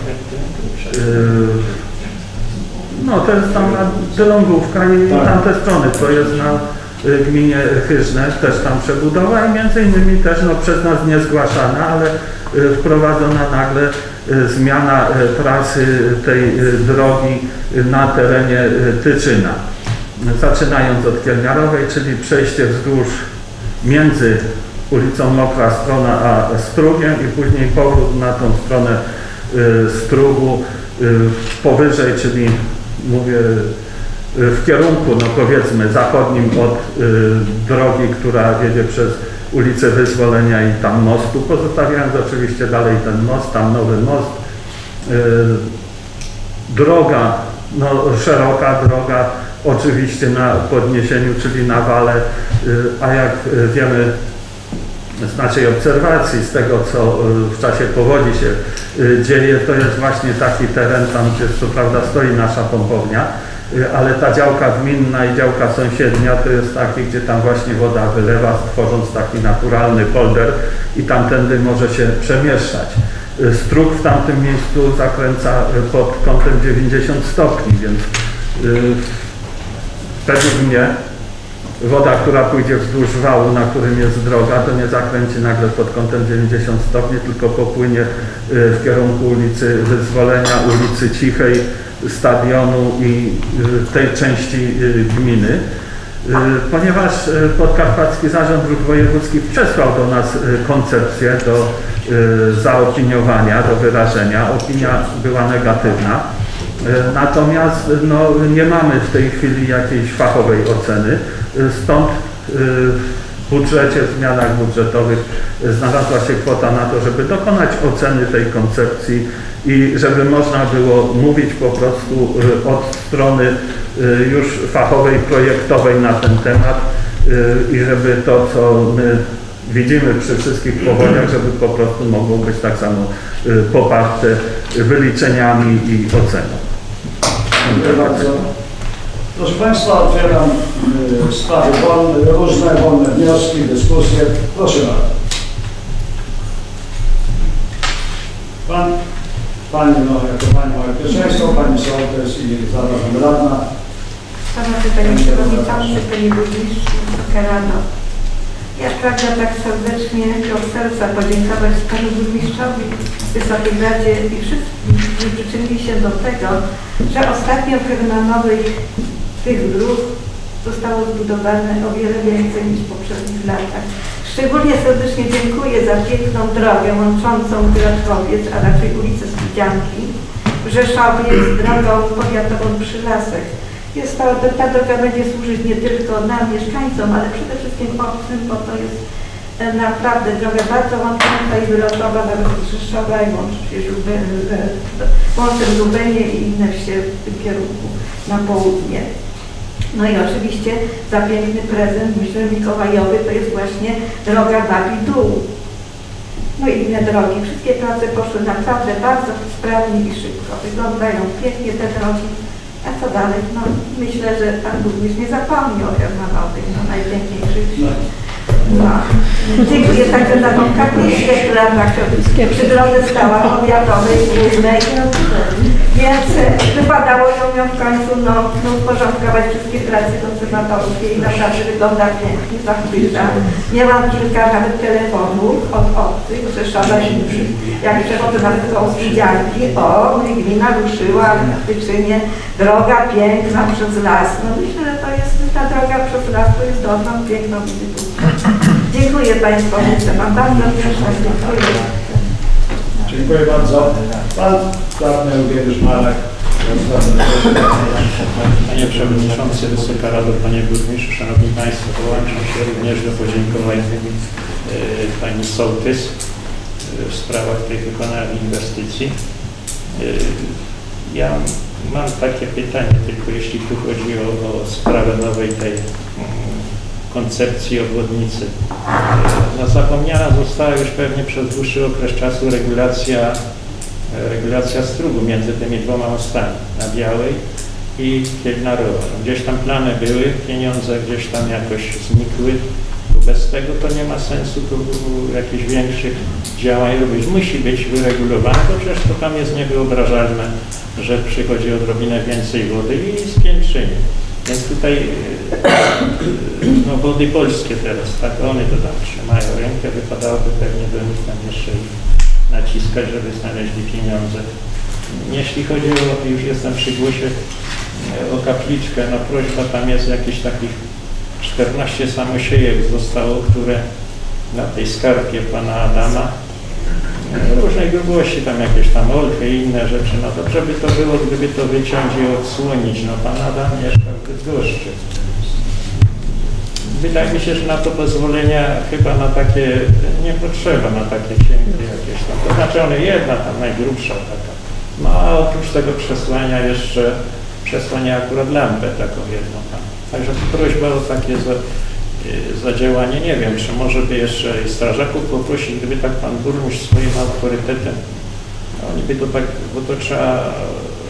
No to jest tam na Dylągówka i tak. Tamte strony, to jest na gminie Chyżne, też tam przebudowa i między innymi też no, przez nas nie zgłaszana, ale wprowadzona nagle zmiana trasy tej drogi na terenie Tyczyna. Zaczynając od Kielniarowej, czyli przejście wzdłuż między ulicą Mokra Strona a Strugiem i później powrót na tą stronę Strugu powyżej, czyli mówię w kierunku, no powiedzmy zachodnim od drogi, która wiedzie przez ulicę Wyzwolenia i tam mostu, pozostawiając oczywiście dalej ten most, tam nowy most. Droga, no szeroka droga, oczywiście na podniesieniu, czyli na wale, a jak wiemy z naszej obserwacji, z tego co w czasie powodzi się dzieje, to jest właśnie taki teren, tam gdzie co prawda stoi nasza pompownia, ale ta działka gminna i działka sąsiednia to jest takie, gdzie tam właśnie woda wylewa, tworząc taki naturalny polder i tamtędy może się przemieszczać. Strug w tamtym miejscu zakręca pod kątem dziewięćdziesiąt stopni, więc yy, według mnie woda, która pójdzie wzdłuż wału, na którym jest droga, to nie zakręci nagle pod kątem dziewięćdziesiąt stopni, tylko popłynie yy, w kierunku ulicy Wyzwolenia, ulicy Cichej, stadionu i yy, tej części yy, gminy. Ponieważ Podkarpacki Zarząd Dróg Wojewódzkich przesłał do nas koncepcję do zaopiniowania, do wyrażenia. Opinia była negatywna. Natomiast no, nie mamy w tej chwili jakiejś fachowej oceny. Stąd w budżecie, w zmianach budżetowych znalazła się kwota na to, żeby dokonać oceny tej koncepcji i żeby można było mówić po prostu od strony już fachowej, projektowej na ten temat i żeby to, co my widzimy przy wszystkich powodziach, żeby po prostu mogło być tak samo poparte wyliczeniami i oceną. Dziękuję bardzo. Proszę Państwa, otwieram y, sprawy wolne, różne wolne wnioski, dyskusje. Proszę bardzo. Pan, Pani, no, jako Pani ma pierwszeństwo, Pani Sołtys i zarazem radna. Szanowny Panie Przewodniczący, Panie Burmistrzu, Wysoka Rado. Ja pragnę tak serdecznie od serca podziękować Panu Burmistrzowi, Wysokiej Radzie i wszystkim, którzy przyczynili się do tego, że ostatnio w Hernanowej tych dróg zostało zbudowane o wiele więcej niż w poprzednich latach. Szczególnie serdecznie dziękuję za piękną drogę łączącą Gratkowiec, a raczej ulicę Studzianki w Rzeszowie z drogą powiatową Przylasek. Jest to, ta droga będzie służyć nie tylko nam, mieszkańcom, ale przede wszystkim obcym, bo to jest naprawdę droga bardzo łącząca i wylotowa nawet z Rzeszowa i łączy Lubenie i inne wsie w tym kierunku na południe. No i oczywiście za piękny prezent, myślę, mikołajowy to jest właśnie droga Babi Dół. No i inne drogi. Wszystkie prace poszły naprawdę bardzo sprawnie i szybko. Wyglądają pięknie te drogi. A co dalej? No myślę, że Pan Burmistrz nie zapomni o Hernanowej, no najpiękniejszych wsi. No. Dziękuję także za tą kapliczkę, która tak przy drodze stała powiatowej, głównej. Więc wypadało ją, ją w końcu no, no, uporządkować wszystkie prace konserwatorskie i naprawdę wygląda pięknie, zachwyca. Miałam kilka nawet telefonów od obcych, z Rzeszowa i jak przechodzę nawet koło Studzianki, o, mój gmina ruszyła na Tyczynie, droga piękna przez las. No myślę, że to jest, ta droga przez las to jest dobrą, piękną instytucją. Dziękuję Państwu, mam bardzo proszę, dziękuję. Dziękuję bardzo. Pan radny Eugeniusz Marek. Panie Przewodniczący, Wysoka Rado, Panie Burmistrzu, Szanowni Państwo, dołączam się również do podziękowań e, Pani Sołtys e, w sprawach tej wykonanej inwestycji. E, ja mam takie pytanie, tylko jeśli tu chodzi o, o sprawę nowej tej mm, koncepcji obwodnicy. No, zapomniana została już pewnie przez dłuższy okres czasu regulacja, regulacja strugu między tymi dwoma mostami, na Białej i Kielnarowa. Gdzieś tam plany były, pieniądze gdzieś tam jakoś znikły. Bez tego to nie ma sensu tu jakichś większych działań robić. Musi być wyregulowane, bo przecież to tam jest niewyobrażalne, że przychodzi odrobinę więcej wody i spiętrzenie. Więc tutaj no, Wody Polskie teraz, tak, one to tam trzymają rękę, wypadałoby pewnie do nich tam jeszcze naciskać, żeby znaleźli pieniądze. Jeśli chodzi o, już jestem przy głosie, o kapliczkę, no prośba, tam jest jakieś takich czternaście samosiejek zostało, które na tej skarpie pana Adama, różnej grubości, tam jakieś tam olchy i inne rzeczy, no dobrze by to było, gdyby to wyciąć i odsłonić, no pan Adam mieszka w Bydgoszczy. Wydaje mi się, że na to pozwolenia chyba na takie, nie potrzeba na takie księgi jakieś tam, to znaczy one jedna tam najgrubsza taka, no a oprócz tego przesłania jeszcze, przesłania akurat lampę taką jedną tam. Także prośba o takie za, za działanie, nie wiem, czy może by jeszcze strażaków poprosić, gdyby tak pan burmistrz swoim autorytetem, oni by to tak, bo to trzeba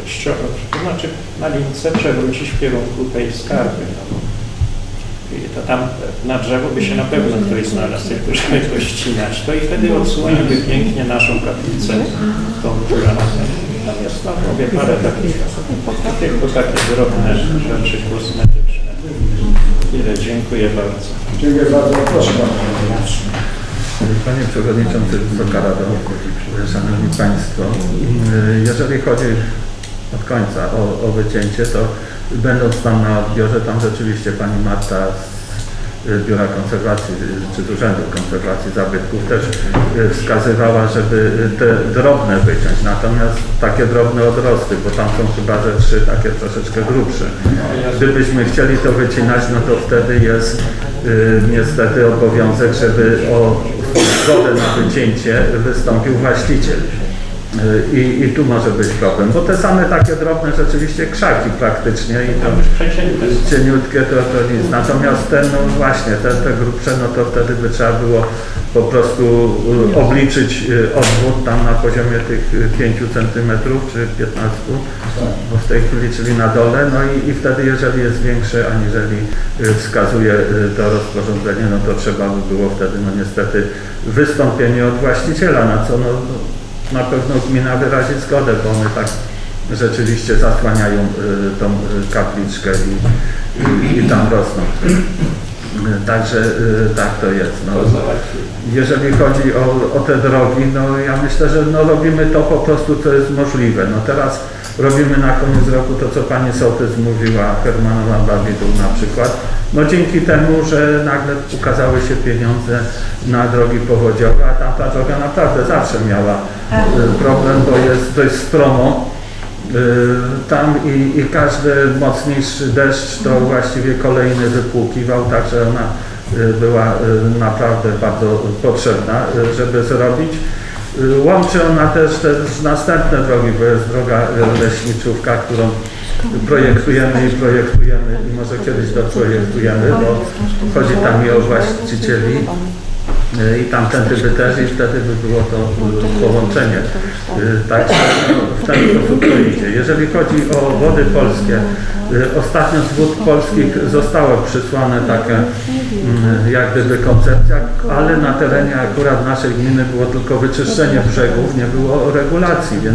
przejściowo, to znaczy na lince przewrócić w kierunku tej skarby. No. I to tam na drzewo by się na pewno ktoś znalazł, tylko żeby to ścinać. To i wtedy odsłoniłby pięknie naszą kaplicę, tą, która na tym. Tam jest, no, mówię, parę takich, tylko takie drobne rzeczy kosmetyczne. Tyle, dziękuję bardzo. Dziękuję bardzo. Proszę bardzo. Panie Przewodniczący, Wysoka Rado, Szanowni Państwo, jeżeli chodzi od końca o, o wycięcie, to będąc tam na odbiorze, tam rzeczywiście pani Marta z Biura Konserwacji, czy z Urzędu Konserwacji Zabytków też wskazywała, żeby te drobne wyciąć, natomiast takie drobne odrosty, bo tam są chyba że trzy takie troszeczkę grubsze. Gdybyśmy chcieli to wycinać, no to wtedy jest y, niestety obowiązek, żeby o zgodę na wycięcie wystąpił właściciel. I, I tu może być problem, bo te same takie drobne rzeczywiście krzaki praktycznie i tam cieniutkie to, to nic. Natomiast te, no właśnie, te, te grubsze, no to wtedy by trzeba było po prostu obliczyć odwód tam na poziomie tych pięciu centymetrów czy piętnastu, bo w tej chwili, czyli na dole, no i, i wtedy jeżeli jest większe aniżeli wskazuje to rozporządzenie, no to trzeba by było wtedy, no niestety, wystąpienie od właściciela, na co no, na pewno gmina wyrazi zgodę, bo one tak rzeczywiście zasłaniają y, tą y, kapliczkę i, i, i tam rosną. Także y, tak to jest. No. Jeżeli chodzi o, o te drogi, no ja myślę, że no, robimy to po prostu, co jest możliwe. No teraz robimy na koniec roku to, co pani sołtys mówiła, Hermanowa Babidu na przykład. No dzięki temu, że nagle ukazały się pieniądze na drogi powodziowe, a tamta droga naprawdę zawsze miała problem, bo jest dość stromo tam i, i każdy mocniejszy deszcz to właściwie kolejny wypłukiwał, także ona była naprawdę bardzo potrzebna, żeby zrobić. Łączy ona też, też następne drogi, bo jest droga leśniczówka, którą projektujemy i projektujemy i może kiedyś doprojektujemy, bo chodzi tam i o właścicieli i tamtędy by też i wtedy by było to połączenie. Także w ten sposób to idzie. Jeżeli chodzi o Wody Polskie, ostatnio z Wód Polskich zostało przysłane takie jak gdyby koncepcja, ale na terenie akurat naszej gminy było tylko wyczyszczenie brzegów, nie było regulacji, więc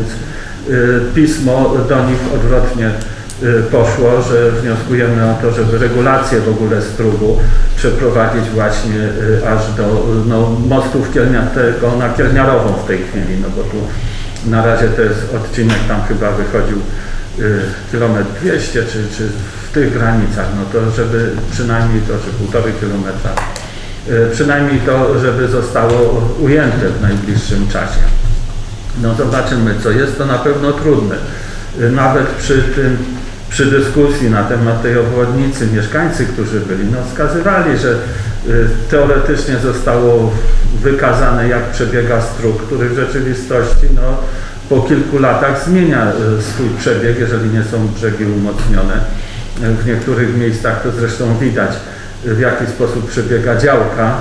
pismo do nich odwrotnie poszło, że wnioskujemy o to, żeby regulację w ogóle strugu przeprowadzić właśnie aż do no, mostów Kielniatego na Kielniarową w tej chwili, no bo tu na razie to jest odcinek tam chyba wychodził kilometr dwieście czy, czy w tych granicach, no to żeby przynajmniej to, że półtorej kilometra, przynajmniej to, żeby zostało ujęte w najbliższym czasie. No zobaczymy co jest, to na pewno trudne. Nawet przy tym, przy dyskusji na temat tej obwodnicy mieszkańcy, którzy byli, no wskazywali, że y, teoretycznie zostało wykazane jak przebiega strug, który w rzeczywistości no, po kilku latach zmienia y, swój przebieg, jeżeli nie są brzegi umocnione. W niektórych miejscach to zresztą widać, w jaki sposób przebiega działka,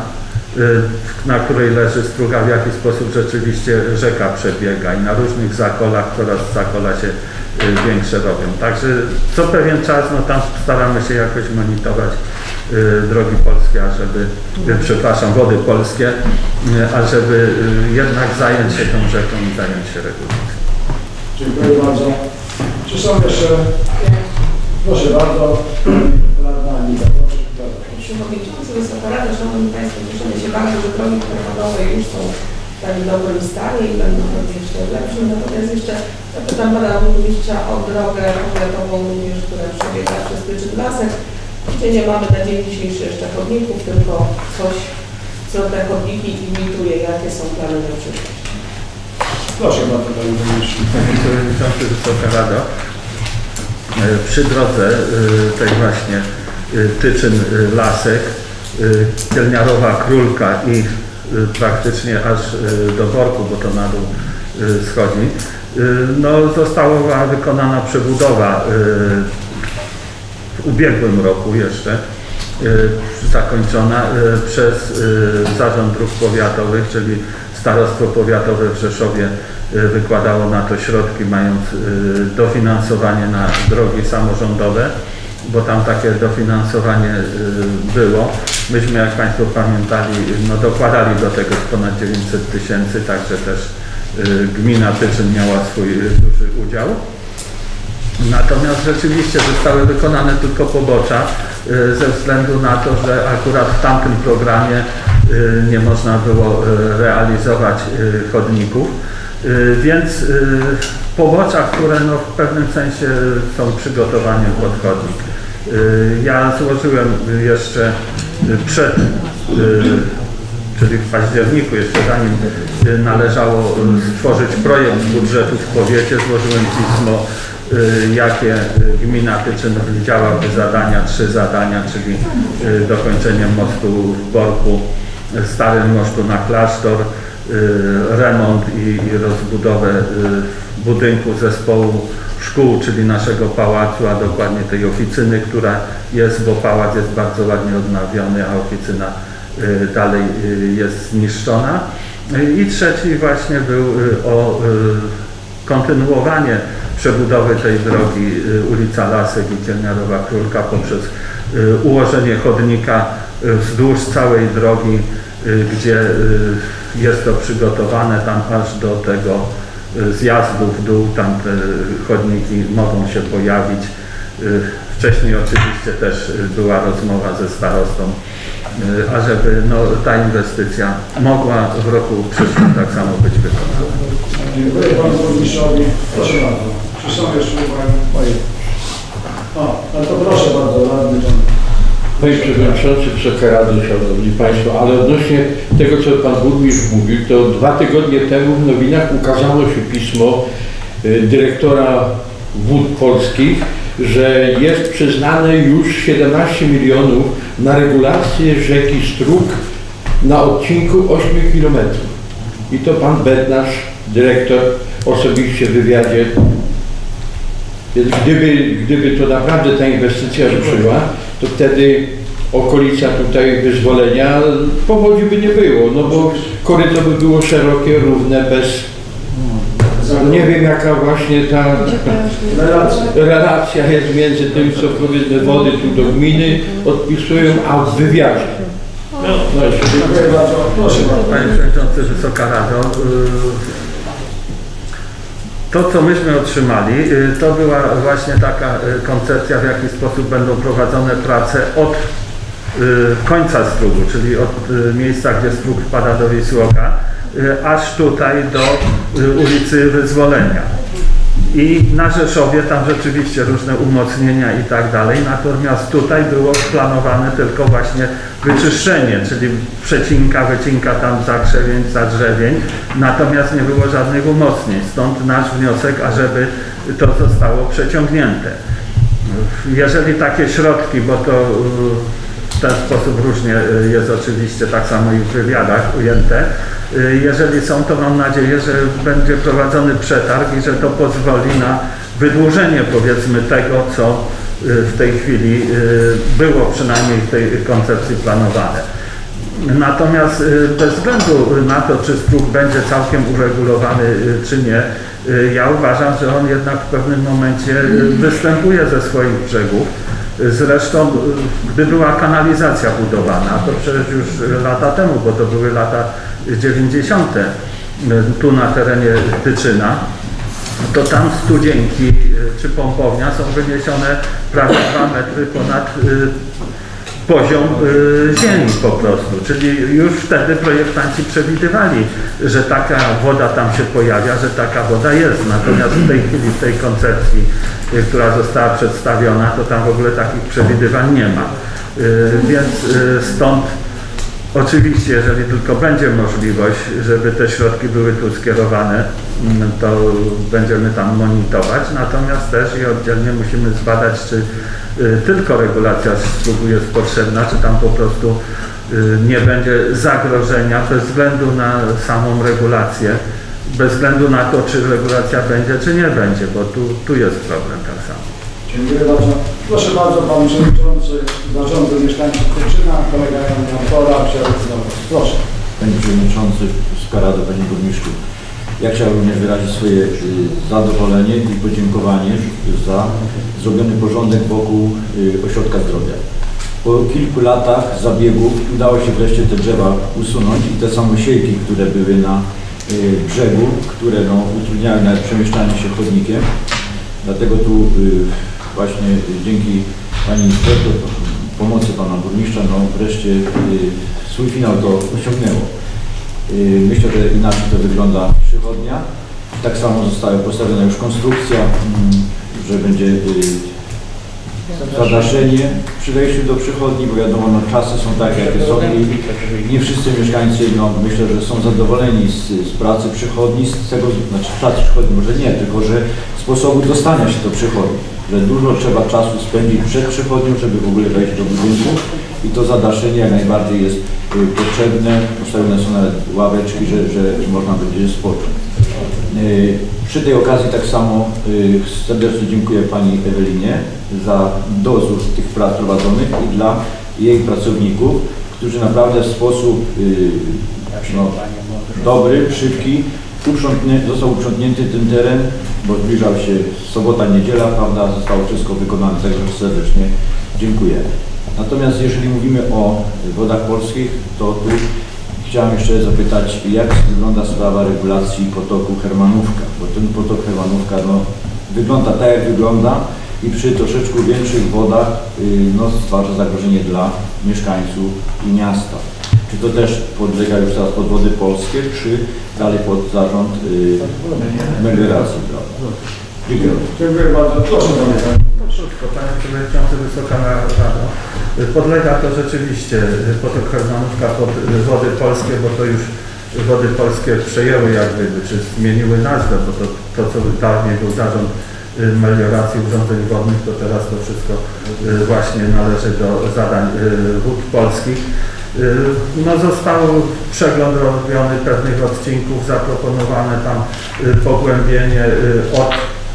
na której leży struga, w jaki sposób rzeczywiście rzeka przebiega i na różnych zakolach coraz zakola się większe robią. Także co pewien czas no tam staramy się jakoś monitorować y, drogi polskie, ażeby, y, przepraszam, Wody Polskie, y, ażeby y, jednak zająć się tą rzeką i zająć się regulacją. Dziękuję bardzo. Czy są jeszcze? Proszę bardzo. Przewodniczący, Wysoka Rada, Szanowni Państwo, cieszymy się bardzo, że drogi samochodowe już są w tak dobrym stanie i będą pewnie jeszcze lepszym. Natomiast jeszcze zapytam Pana Burmistrza o drogę powiatową również, która przebiega przez Tyczyn Lasek, gdzie nie mamy na dzień dzisiejszy jeszcze chodników, tylko coś, co te chodniki imituje. Jakie są plany na przyszłość? Proszę bardzo, Panie Burmistrzu. Panie Przewodniczący, Wysoka Rado, przy drodze tej właśnie Tyczyn Lasek, Kielniarowa Królka i praktycznie aż do Borku, bo to na dół schodzi, no, została wykonana przebudowa w ubiegłym roku jeszcze zakończona przez Zarząd Dróg Powiatowych, czyli Starostwo Powiatowe w Rzeszowie wykładało na to środki, mając dofinansowanie na drogi samorządowe, bo tam takie dofinansowanie było. Myśmy, jak Państwo pamiętali, no dokładali do tego ponad dziewięćset tysięcy, także też gmina Tyczyn miała swój duży udział. Natomiast rzeczywiście zostały wykonane tylko pobocza ze względu na to, że akurat w tamtym programie nie można było realizować chodników, więc pobocza, które no w pewnym sensie są przygotowaniem pod chodnik. Ja złożyłem jeszcze przed, czyli w październiku, jeszcze zanim należało stworzyć projekt budżetu w powiecie, złożyłem pismo, jakie gmina Tyczyn widziałaby zadania, trzy zadania, czyli dokończenie mostu w Borku, starym mostu na klasztor, remont i rozbudowę budynku zespołu szkół, czyli naszego pałacu, a dokładnie tej oficyny, która jest, bo pałac jest bardzo ładnie odnawiony, a oficyna dalej jest zniszczona. I trzeci właśnie był o kontynuowanie przebudowy tej drogi ulica Lasek i Dzielniarowa Królka poprzez ułożenie chodnika wzdłuż całej drogi, gdzie jest to przygotowane tam aż do tego zjazdu w dół, tam te chodniki mogą się pojawić. Wcześniej oczywiście też była rozmowa ze starostą, ażeby no, ta inwestycja mogła w roku przyszłym tak samo być wykonana. Dziękuję Panu Burmistrzowi. Proszę bardzo. Czy są jeszcze uwagi? O, no to proszę bardzo, radny Pan. Panie Przewodniczący, Wysoka Rado, Szanowni Państwo, ale odnośnie tego, co Pan Burmistrz mówił, to dwa tygodnie temu w nowinach ukazało się pismo dyrektora Wód Polskich, że jest przyznane już siedemnaście milionów na regulację rzeki Strug na odcinku ośmiu kilometrów. I to Pan Bednarz, dyrektor, osobiście w wywiadzie. Więc gdyby, gdyby to naprawdę ta inwestycja ruszyła, to wtedy okolica tutaj wyzwolenia powodzi by nie było, no bo koryto by było szerokie, równe, bez... Nie wiem, jaka właśnie ta relacja jest między tym, co powiedzmy wody tu do gminy odpisują, a w wywiadzie. No, no Panie Przewodniczący, Wysoka Rado, to, co myśmy otrzymali, to była właśnie taka koncepcja, w jaki sposób będą prowadzone prace od końca strugu, czyli od miejsca, gdzie strug wpada do Wisłoka, aż tutaj do ulicy Wyzwolenia. I na Rzeszowie tam rzeczywiście różne umocnienia i tak dalej, natomiast tutaj było planowane tylko właśnie wyczyszczenie, czyli przecinka, wycinka tam zakrzewień, zadrzewień, natomiast nie było żadnych umocnień. Stąd nasz wniosek, ażeby to zostało przeciągnięte. Jeżeli takie środki, bo to w ten sposób różnie jest oczywiście tak samo i w wywiadach ujęte, jeżeli są, to mam nadzieję, że będzie prowadzony przetarg i że to pozwoli na wydłużenie, powiedzmy, tego, co w tej chwili było przynajmniej w tej koncepcji planowane. Natomiast bez względu na to, czy strug będzie całkiem uregulowany, czy nie, ja uważam, że on jednak w pewnym momencie występuje ze swoich brzegów. Zresztą, gdy była kanalizacja budowana, to przecież już lata temu, bo to były lata dziewięćdziesiąte tu na terenie Tyczyna, to tam studzienki czy pompownia są wyniesione prawie dwa metry ponad poziom ziemi po prostu, czyli już wtedy projektanci przewidywali, że taka woda tam się pojawia, że taka woda jest, natomiast w tej chwili, w tej koncepcji, która została przedstawiona, to tam w ogóle takich przewidywań nie ma. Więc stąd oczywiście, jeżeli tylko będzie możliwość, żeby te środki były tu skierowane, to będziemy tam monitorować, natomiast też i oddzielnie musimy zbadać, czy tylko regulacja strugu jest potrzebna, czy tam po prostu nie będzie zagrożenia bez względu na samą regulację, bez względu na to, czy regulacja będzie, czy nie będzie, bo tu, tu jest problem tak samo. Dziękuję bardzo. Proszę bardzo, Pan Przewodniczący Zarządu Mieszkańców Tyczyna, kolega Jan Pora, proszę. Panie Przewodniczący, Wysoka Rado, Panie Burmistrzu. Ja chciałbym również wyrazić swoje y, zadowolenie i podziękowanie za zrobiony porządek wokół y, ośrodka zdrowia. Po kilku latach zabiegów udało się wreszcie te drzewa usunąć i te samosiejki, które były na y, brzegu, które no, utrudniały nawet przemieszczanie się chodnikiem. Dlatego tu y, właśnie dzięki Pani Inspektor, pomocy Pana Burmistrza, no wreszcie y, swój finał to osiągnęło. Y, myślę, że inaczej to wygląda przychodnia. Tak samo została postawiona już konstrukcja, y, że będzie y, zadaszenie przy wejściu do przychodni, bo wiadomo, no, czasy są takie, jakie są i nie wszyscy mieszkańcy, no, myślę, że są zadowoleni z, z pracy przychodni, z tego, znaczy pracy przychodni może nie, tylko że sposobu dostania się do przychodni, że dużo trzeba czasu spędzić przed przychodnią, żeby w ogóle wejść do budynku i to zadaszenie jak najbardziej jest y, potrzebne, postawione są nawet ławeczki, że, że można będzie spocząć. Y, przy tej okazji tak samo y, serdecznie dziękuję Pani Ewelinie za dozór tych prac prowadzonych i dla jej pracowników, którzy naprawdę w sposób y, no, dobry, szybki uprzątnie, został uprzątnięty ten teren, bo zbliżał się sobota, niedziela, prawda, zostało wszystko wykonane, także serdecznie dziękuję. Natomiast jeżeli mówimy o Wodach Polskich, to tu chciałem jeszcze zapytać, jak wygląda sprawa regulacji potoku Hermanówka, bo ten potok Hermanówka no, wygląda tak, jak wygląda i przy troszeczkę większych wodach yy, no, stwarza zagrożenie dla mieszkańców i miasta. Czy to też podlega już teraz pod Wody Polskie, czy dalej pod zarząd yy, melioracji? Dziękuję. Dziękuję bardzo. Proszę Krótko, Panie Przewodniczący, Wysoka Rado. Podlega to rzeczywiście potok Hermanówka pod Wody Polskie, bo to już Wody Polskie przejęły jak gdyby, czy zmieniły nazwę, bo to, to co dawniej był zarząd melioracji urządzeń wodnych, to teraz to wszystko właśnie należy do zadań Wód Polskich. No, został przegląd robiony pewnych odcinków, zaproponowane tam pogłębienie od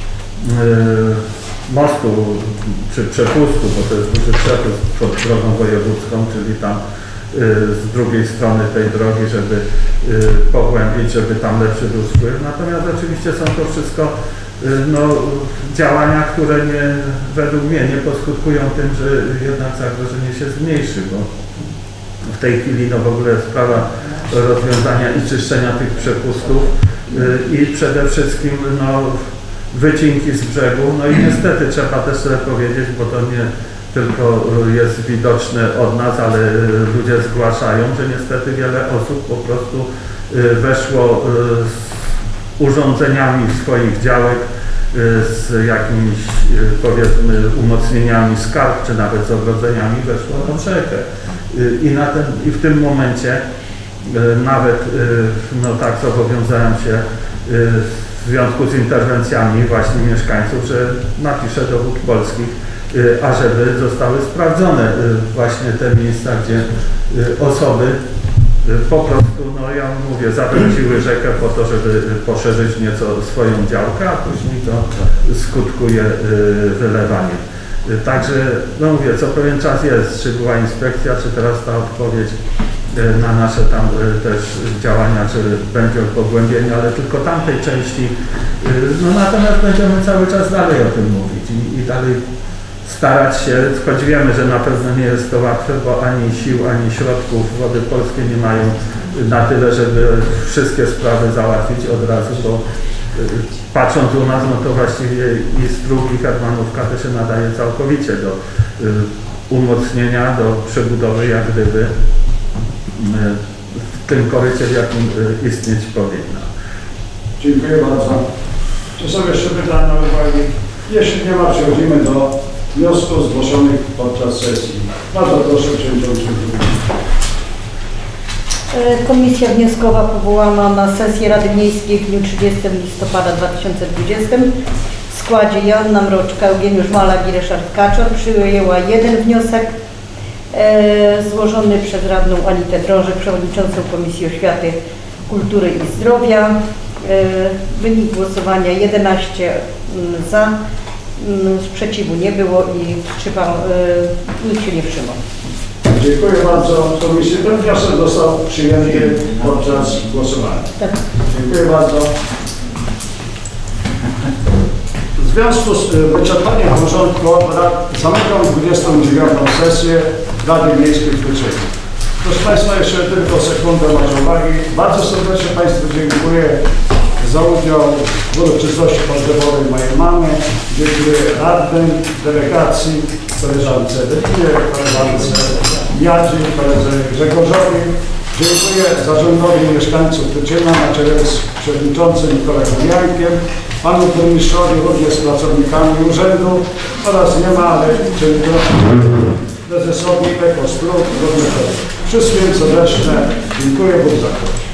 mostu czy przepustu, bo to jest duży przepust pod drogą wojewódzką, czyli tam z drugiej strony tej drogi, żeby pogłębić, żeby tam lepszy był wpływ. Natomiast oczywiście są to wszystko no, działania, które nie, według mnie nie poskutkują tym, że jednak zagrożenie się zmniejszy, bo w tej chwili no, w ogóle sprawa rozwiązania i czyszczenia tych przepustów i przede wszystkim no, wycinki z brzegu, no i niestety trzeba też sobie powiedzieć, bo to nie tylko jest widoczne od nas, ale ludzie zgłaszają, że niestety wiele osób po prostu weszło z urządzeniami swoich działek, z jakimiś powiedzmy umocnieniami skarb, czy nawet z ogrodzeniami weszło na rzekę. I, na ten, I w tym momencie nawet no tak zobowiązałem się w związku z interwencjami właśnie mieszkańców, że napiszę do Wód Polskich, ażeby zostały sprawdzone właśnie te miejsca, gdzie osoby po prostu, no ja mówię, zawęziły rzekę po to, żeby poszerzyć nieco swoją działkę, a później to skutkuje wylewaniem. Także, no mówię, co pewien czas jest, czy była inspekcja, czy teraz ta odpowiedź na nasze tam też działania, czy będzie pogłębienie, ale tylko tamtej części, no natomiast będziemy cały czas dalej o tym mówić i, i dalej starać się, choć wiemy, że na pewno nie jest to łatwe, bo ani sił, ani środków Wody Polskie nie mają na tyle, żeby wszystkie sprawy załatwić od razu, bo patrząc u nas, no to właściwie i Strug, i Hermanówka to się nadaje całkowicie do umocnienia, do przebudowy jak gdyby w tym korycie, w jakim istnieć powinna. Dziękuję bardzo. Czy są jeszcze pytania, uwagi? Jeśli nie ma, przechodzimy do wniosków zgłoszonych podczas sesji. Bardzo proszę, Przewodniczący. Komisja wnioskowa powołana na sesję Rady Miejskiej w dniu trzydziestego listopada dwa tysiące dwudziestego w składzie Joanna Mroczka, Eugeniusz Malak i Ryszard Kaczor przyjęła jeden wniosek e, złożony przez radną Anitę Drążek, przewodniczącą Komisji Oświaty, Kultury i Zdrowia. E, wynik głosowania jedenaście za, mm, sprzeciwu nie było i wstrzymał, y, nikt się nie wstrzymał. Dziękuję bardzo komisji. Ten wniosek został przyjęty podczas głosowania. Tak. Dziękuję bardzo. W związku z wyczerpaniem porządku obrad zamykam dwudziestą dziewiątą sesję Rady Miejskiej w Tyczynie. Proszę Państwa, jeszcze tylko sekundę macie uwagi. Bardzo serdecznie Państwu dziękuję za udział w uroczystości pogrzebowej mojej mamy. Dziękuję radnym, delegacji, koleżance Edynie, koleżance Jadzie, koledze Grzegorzowi. Dziękuję zarządowi mieszkańców Tyczyna na czele z przewodniczącym kolegą Jankiem, panu burmistrzowi, również z pracownikami urzędu oraz nie ma, ale tylko prezesowi Ekostruk, również wszystkim serdecznie dziękuję, Bóg zapłać.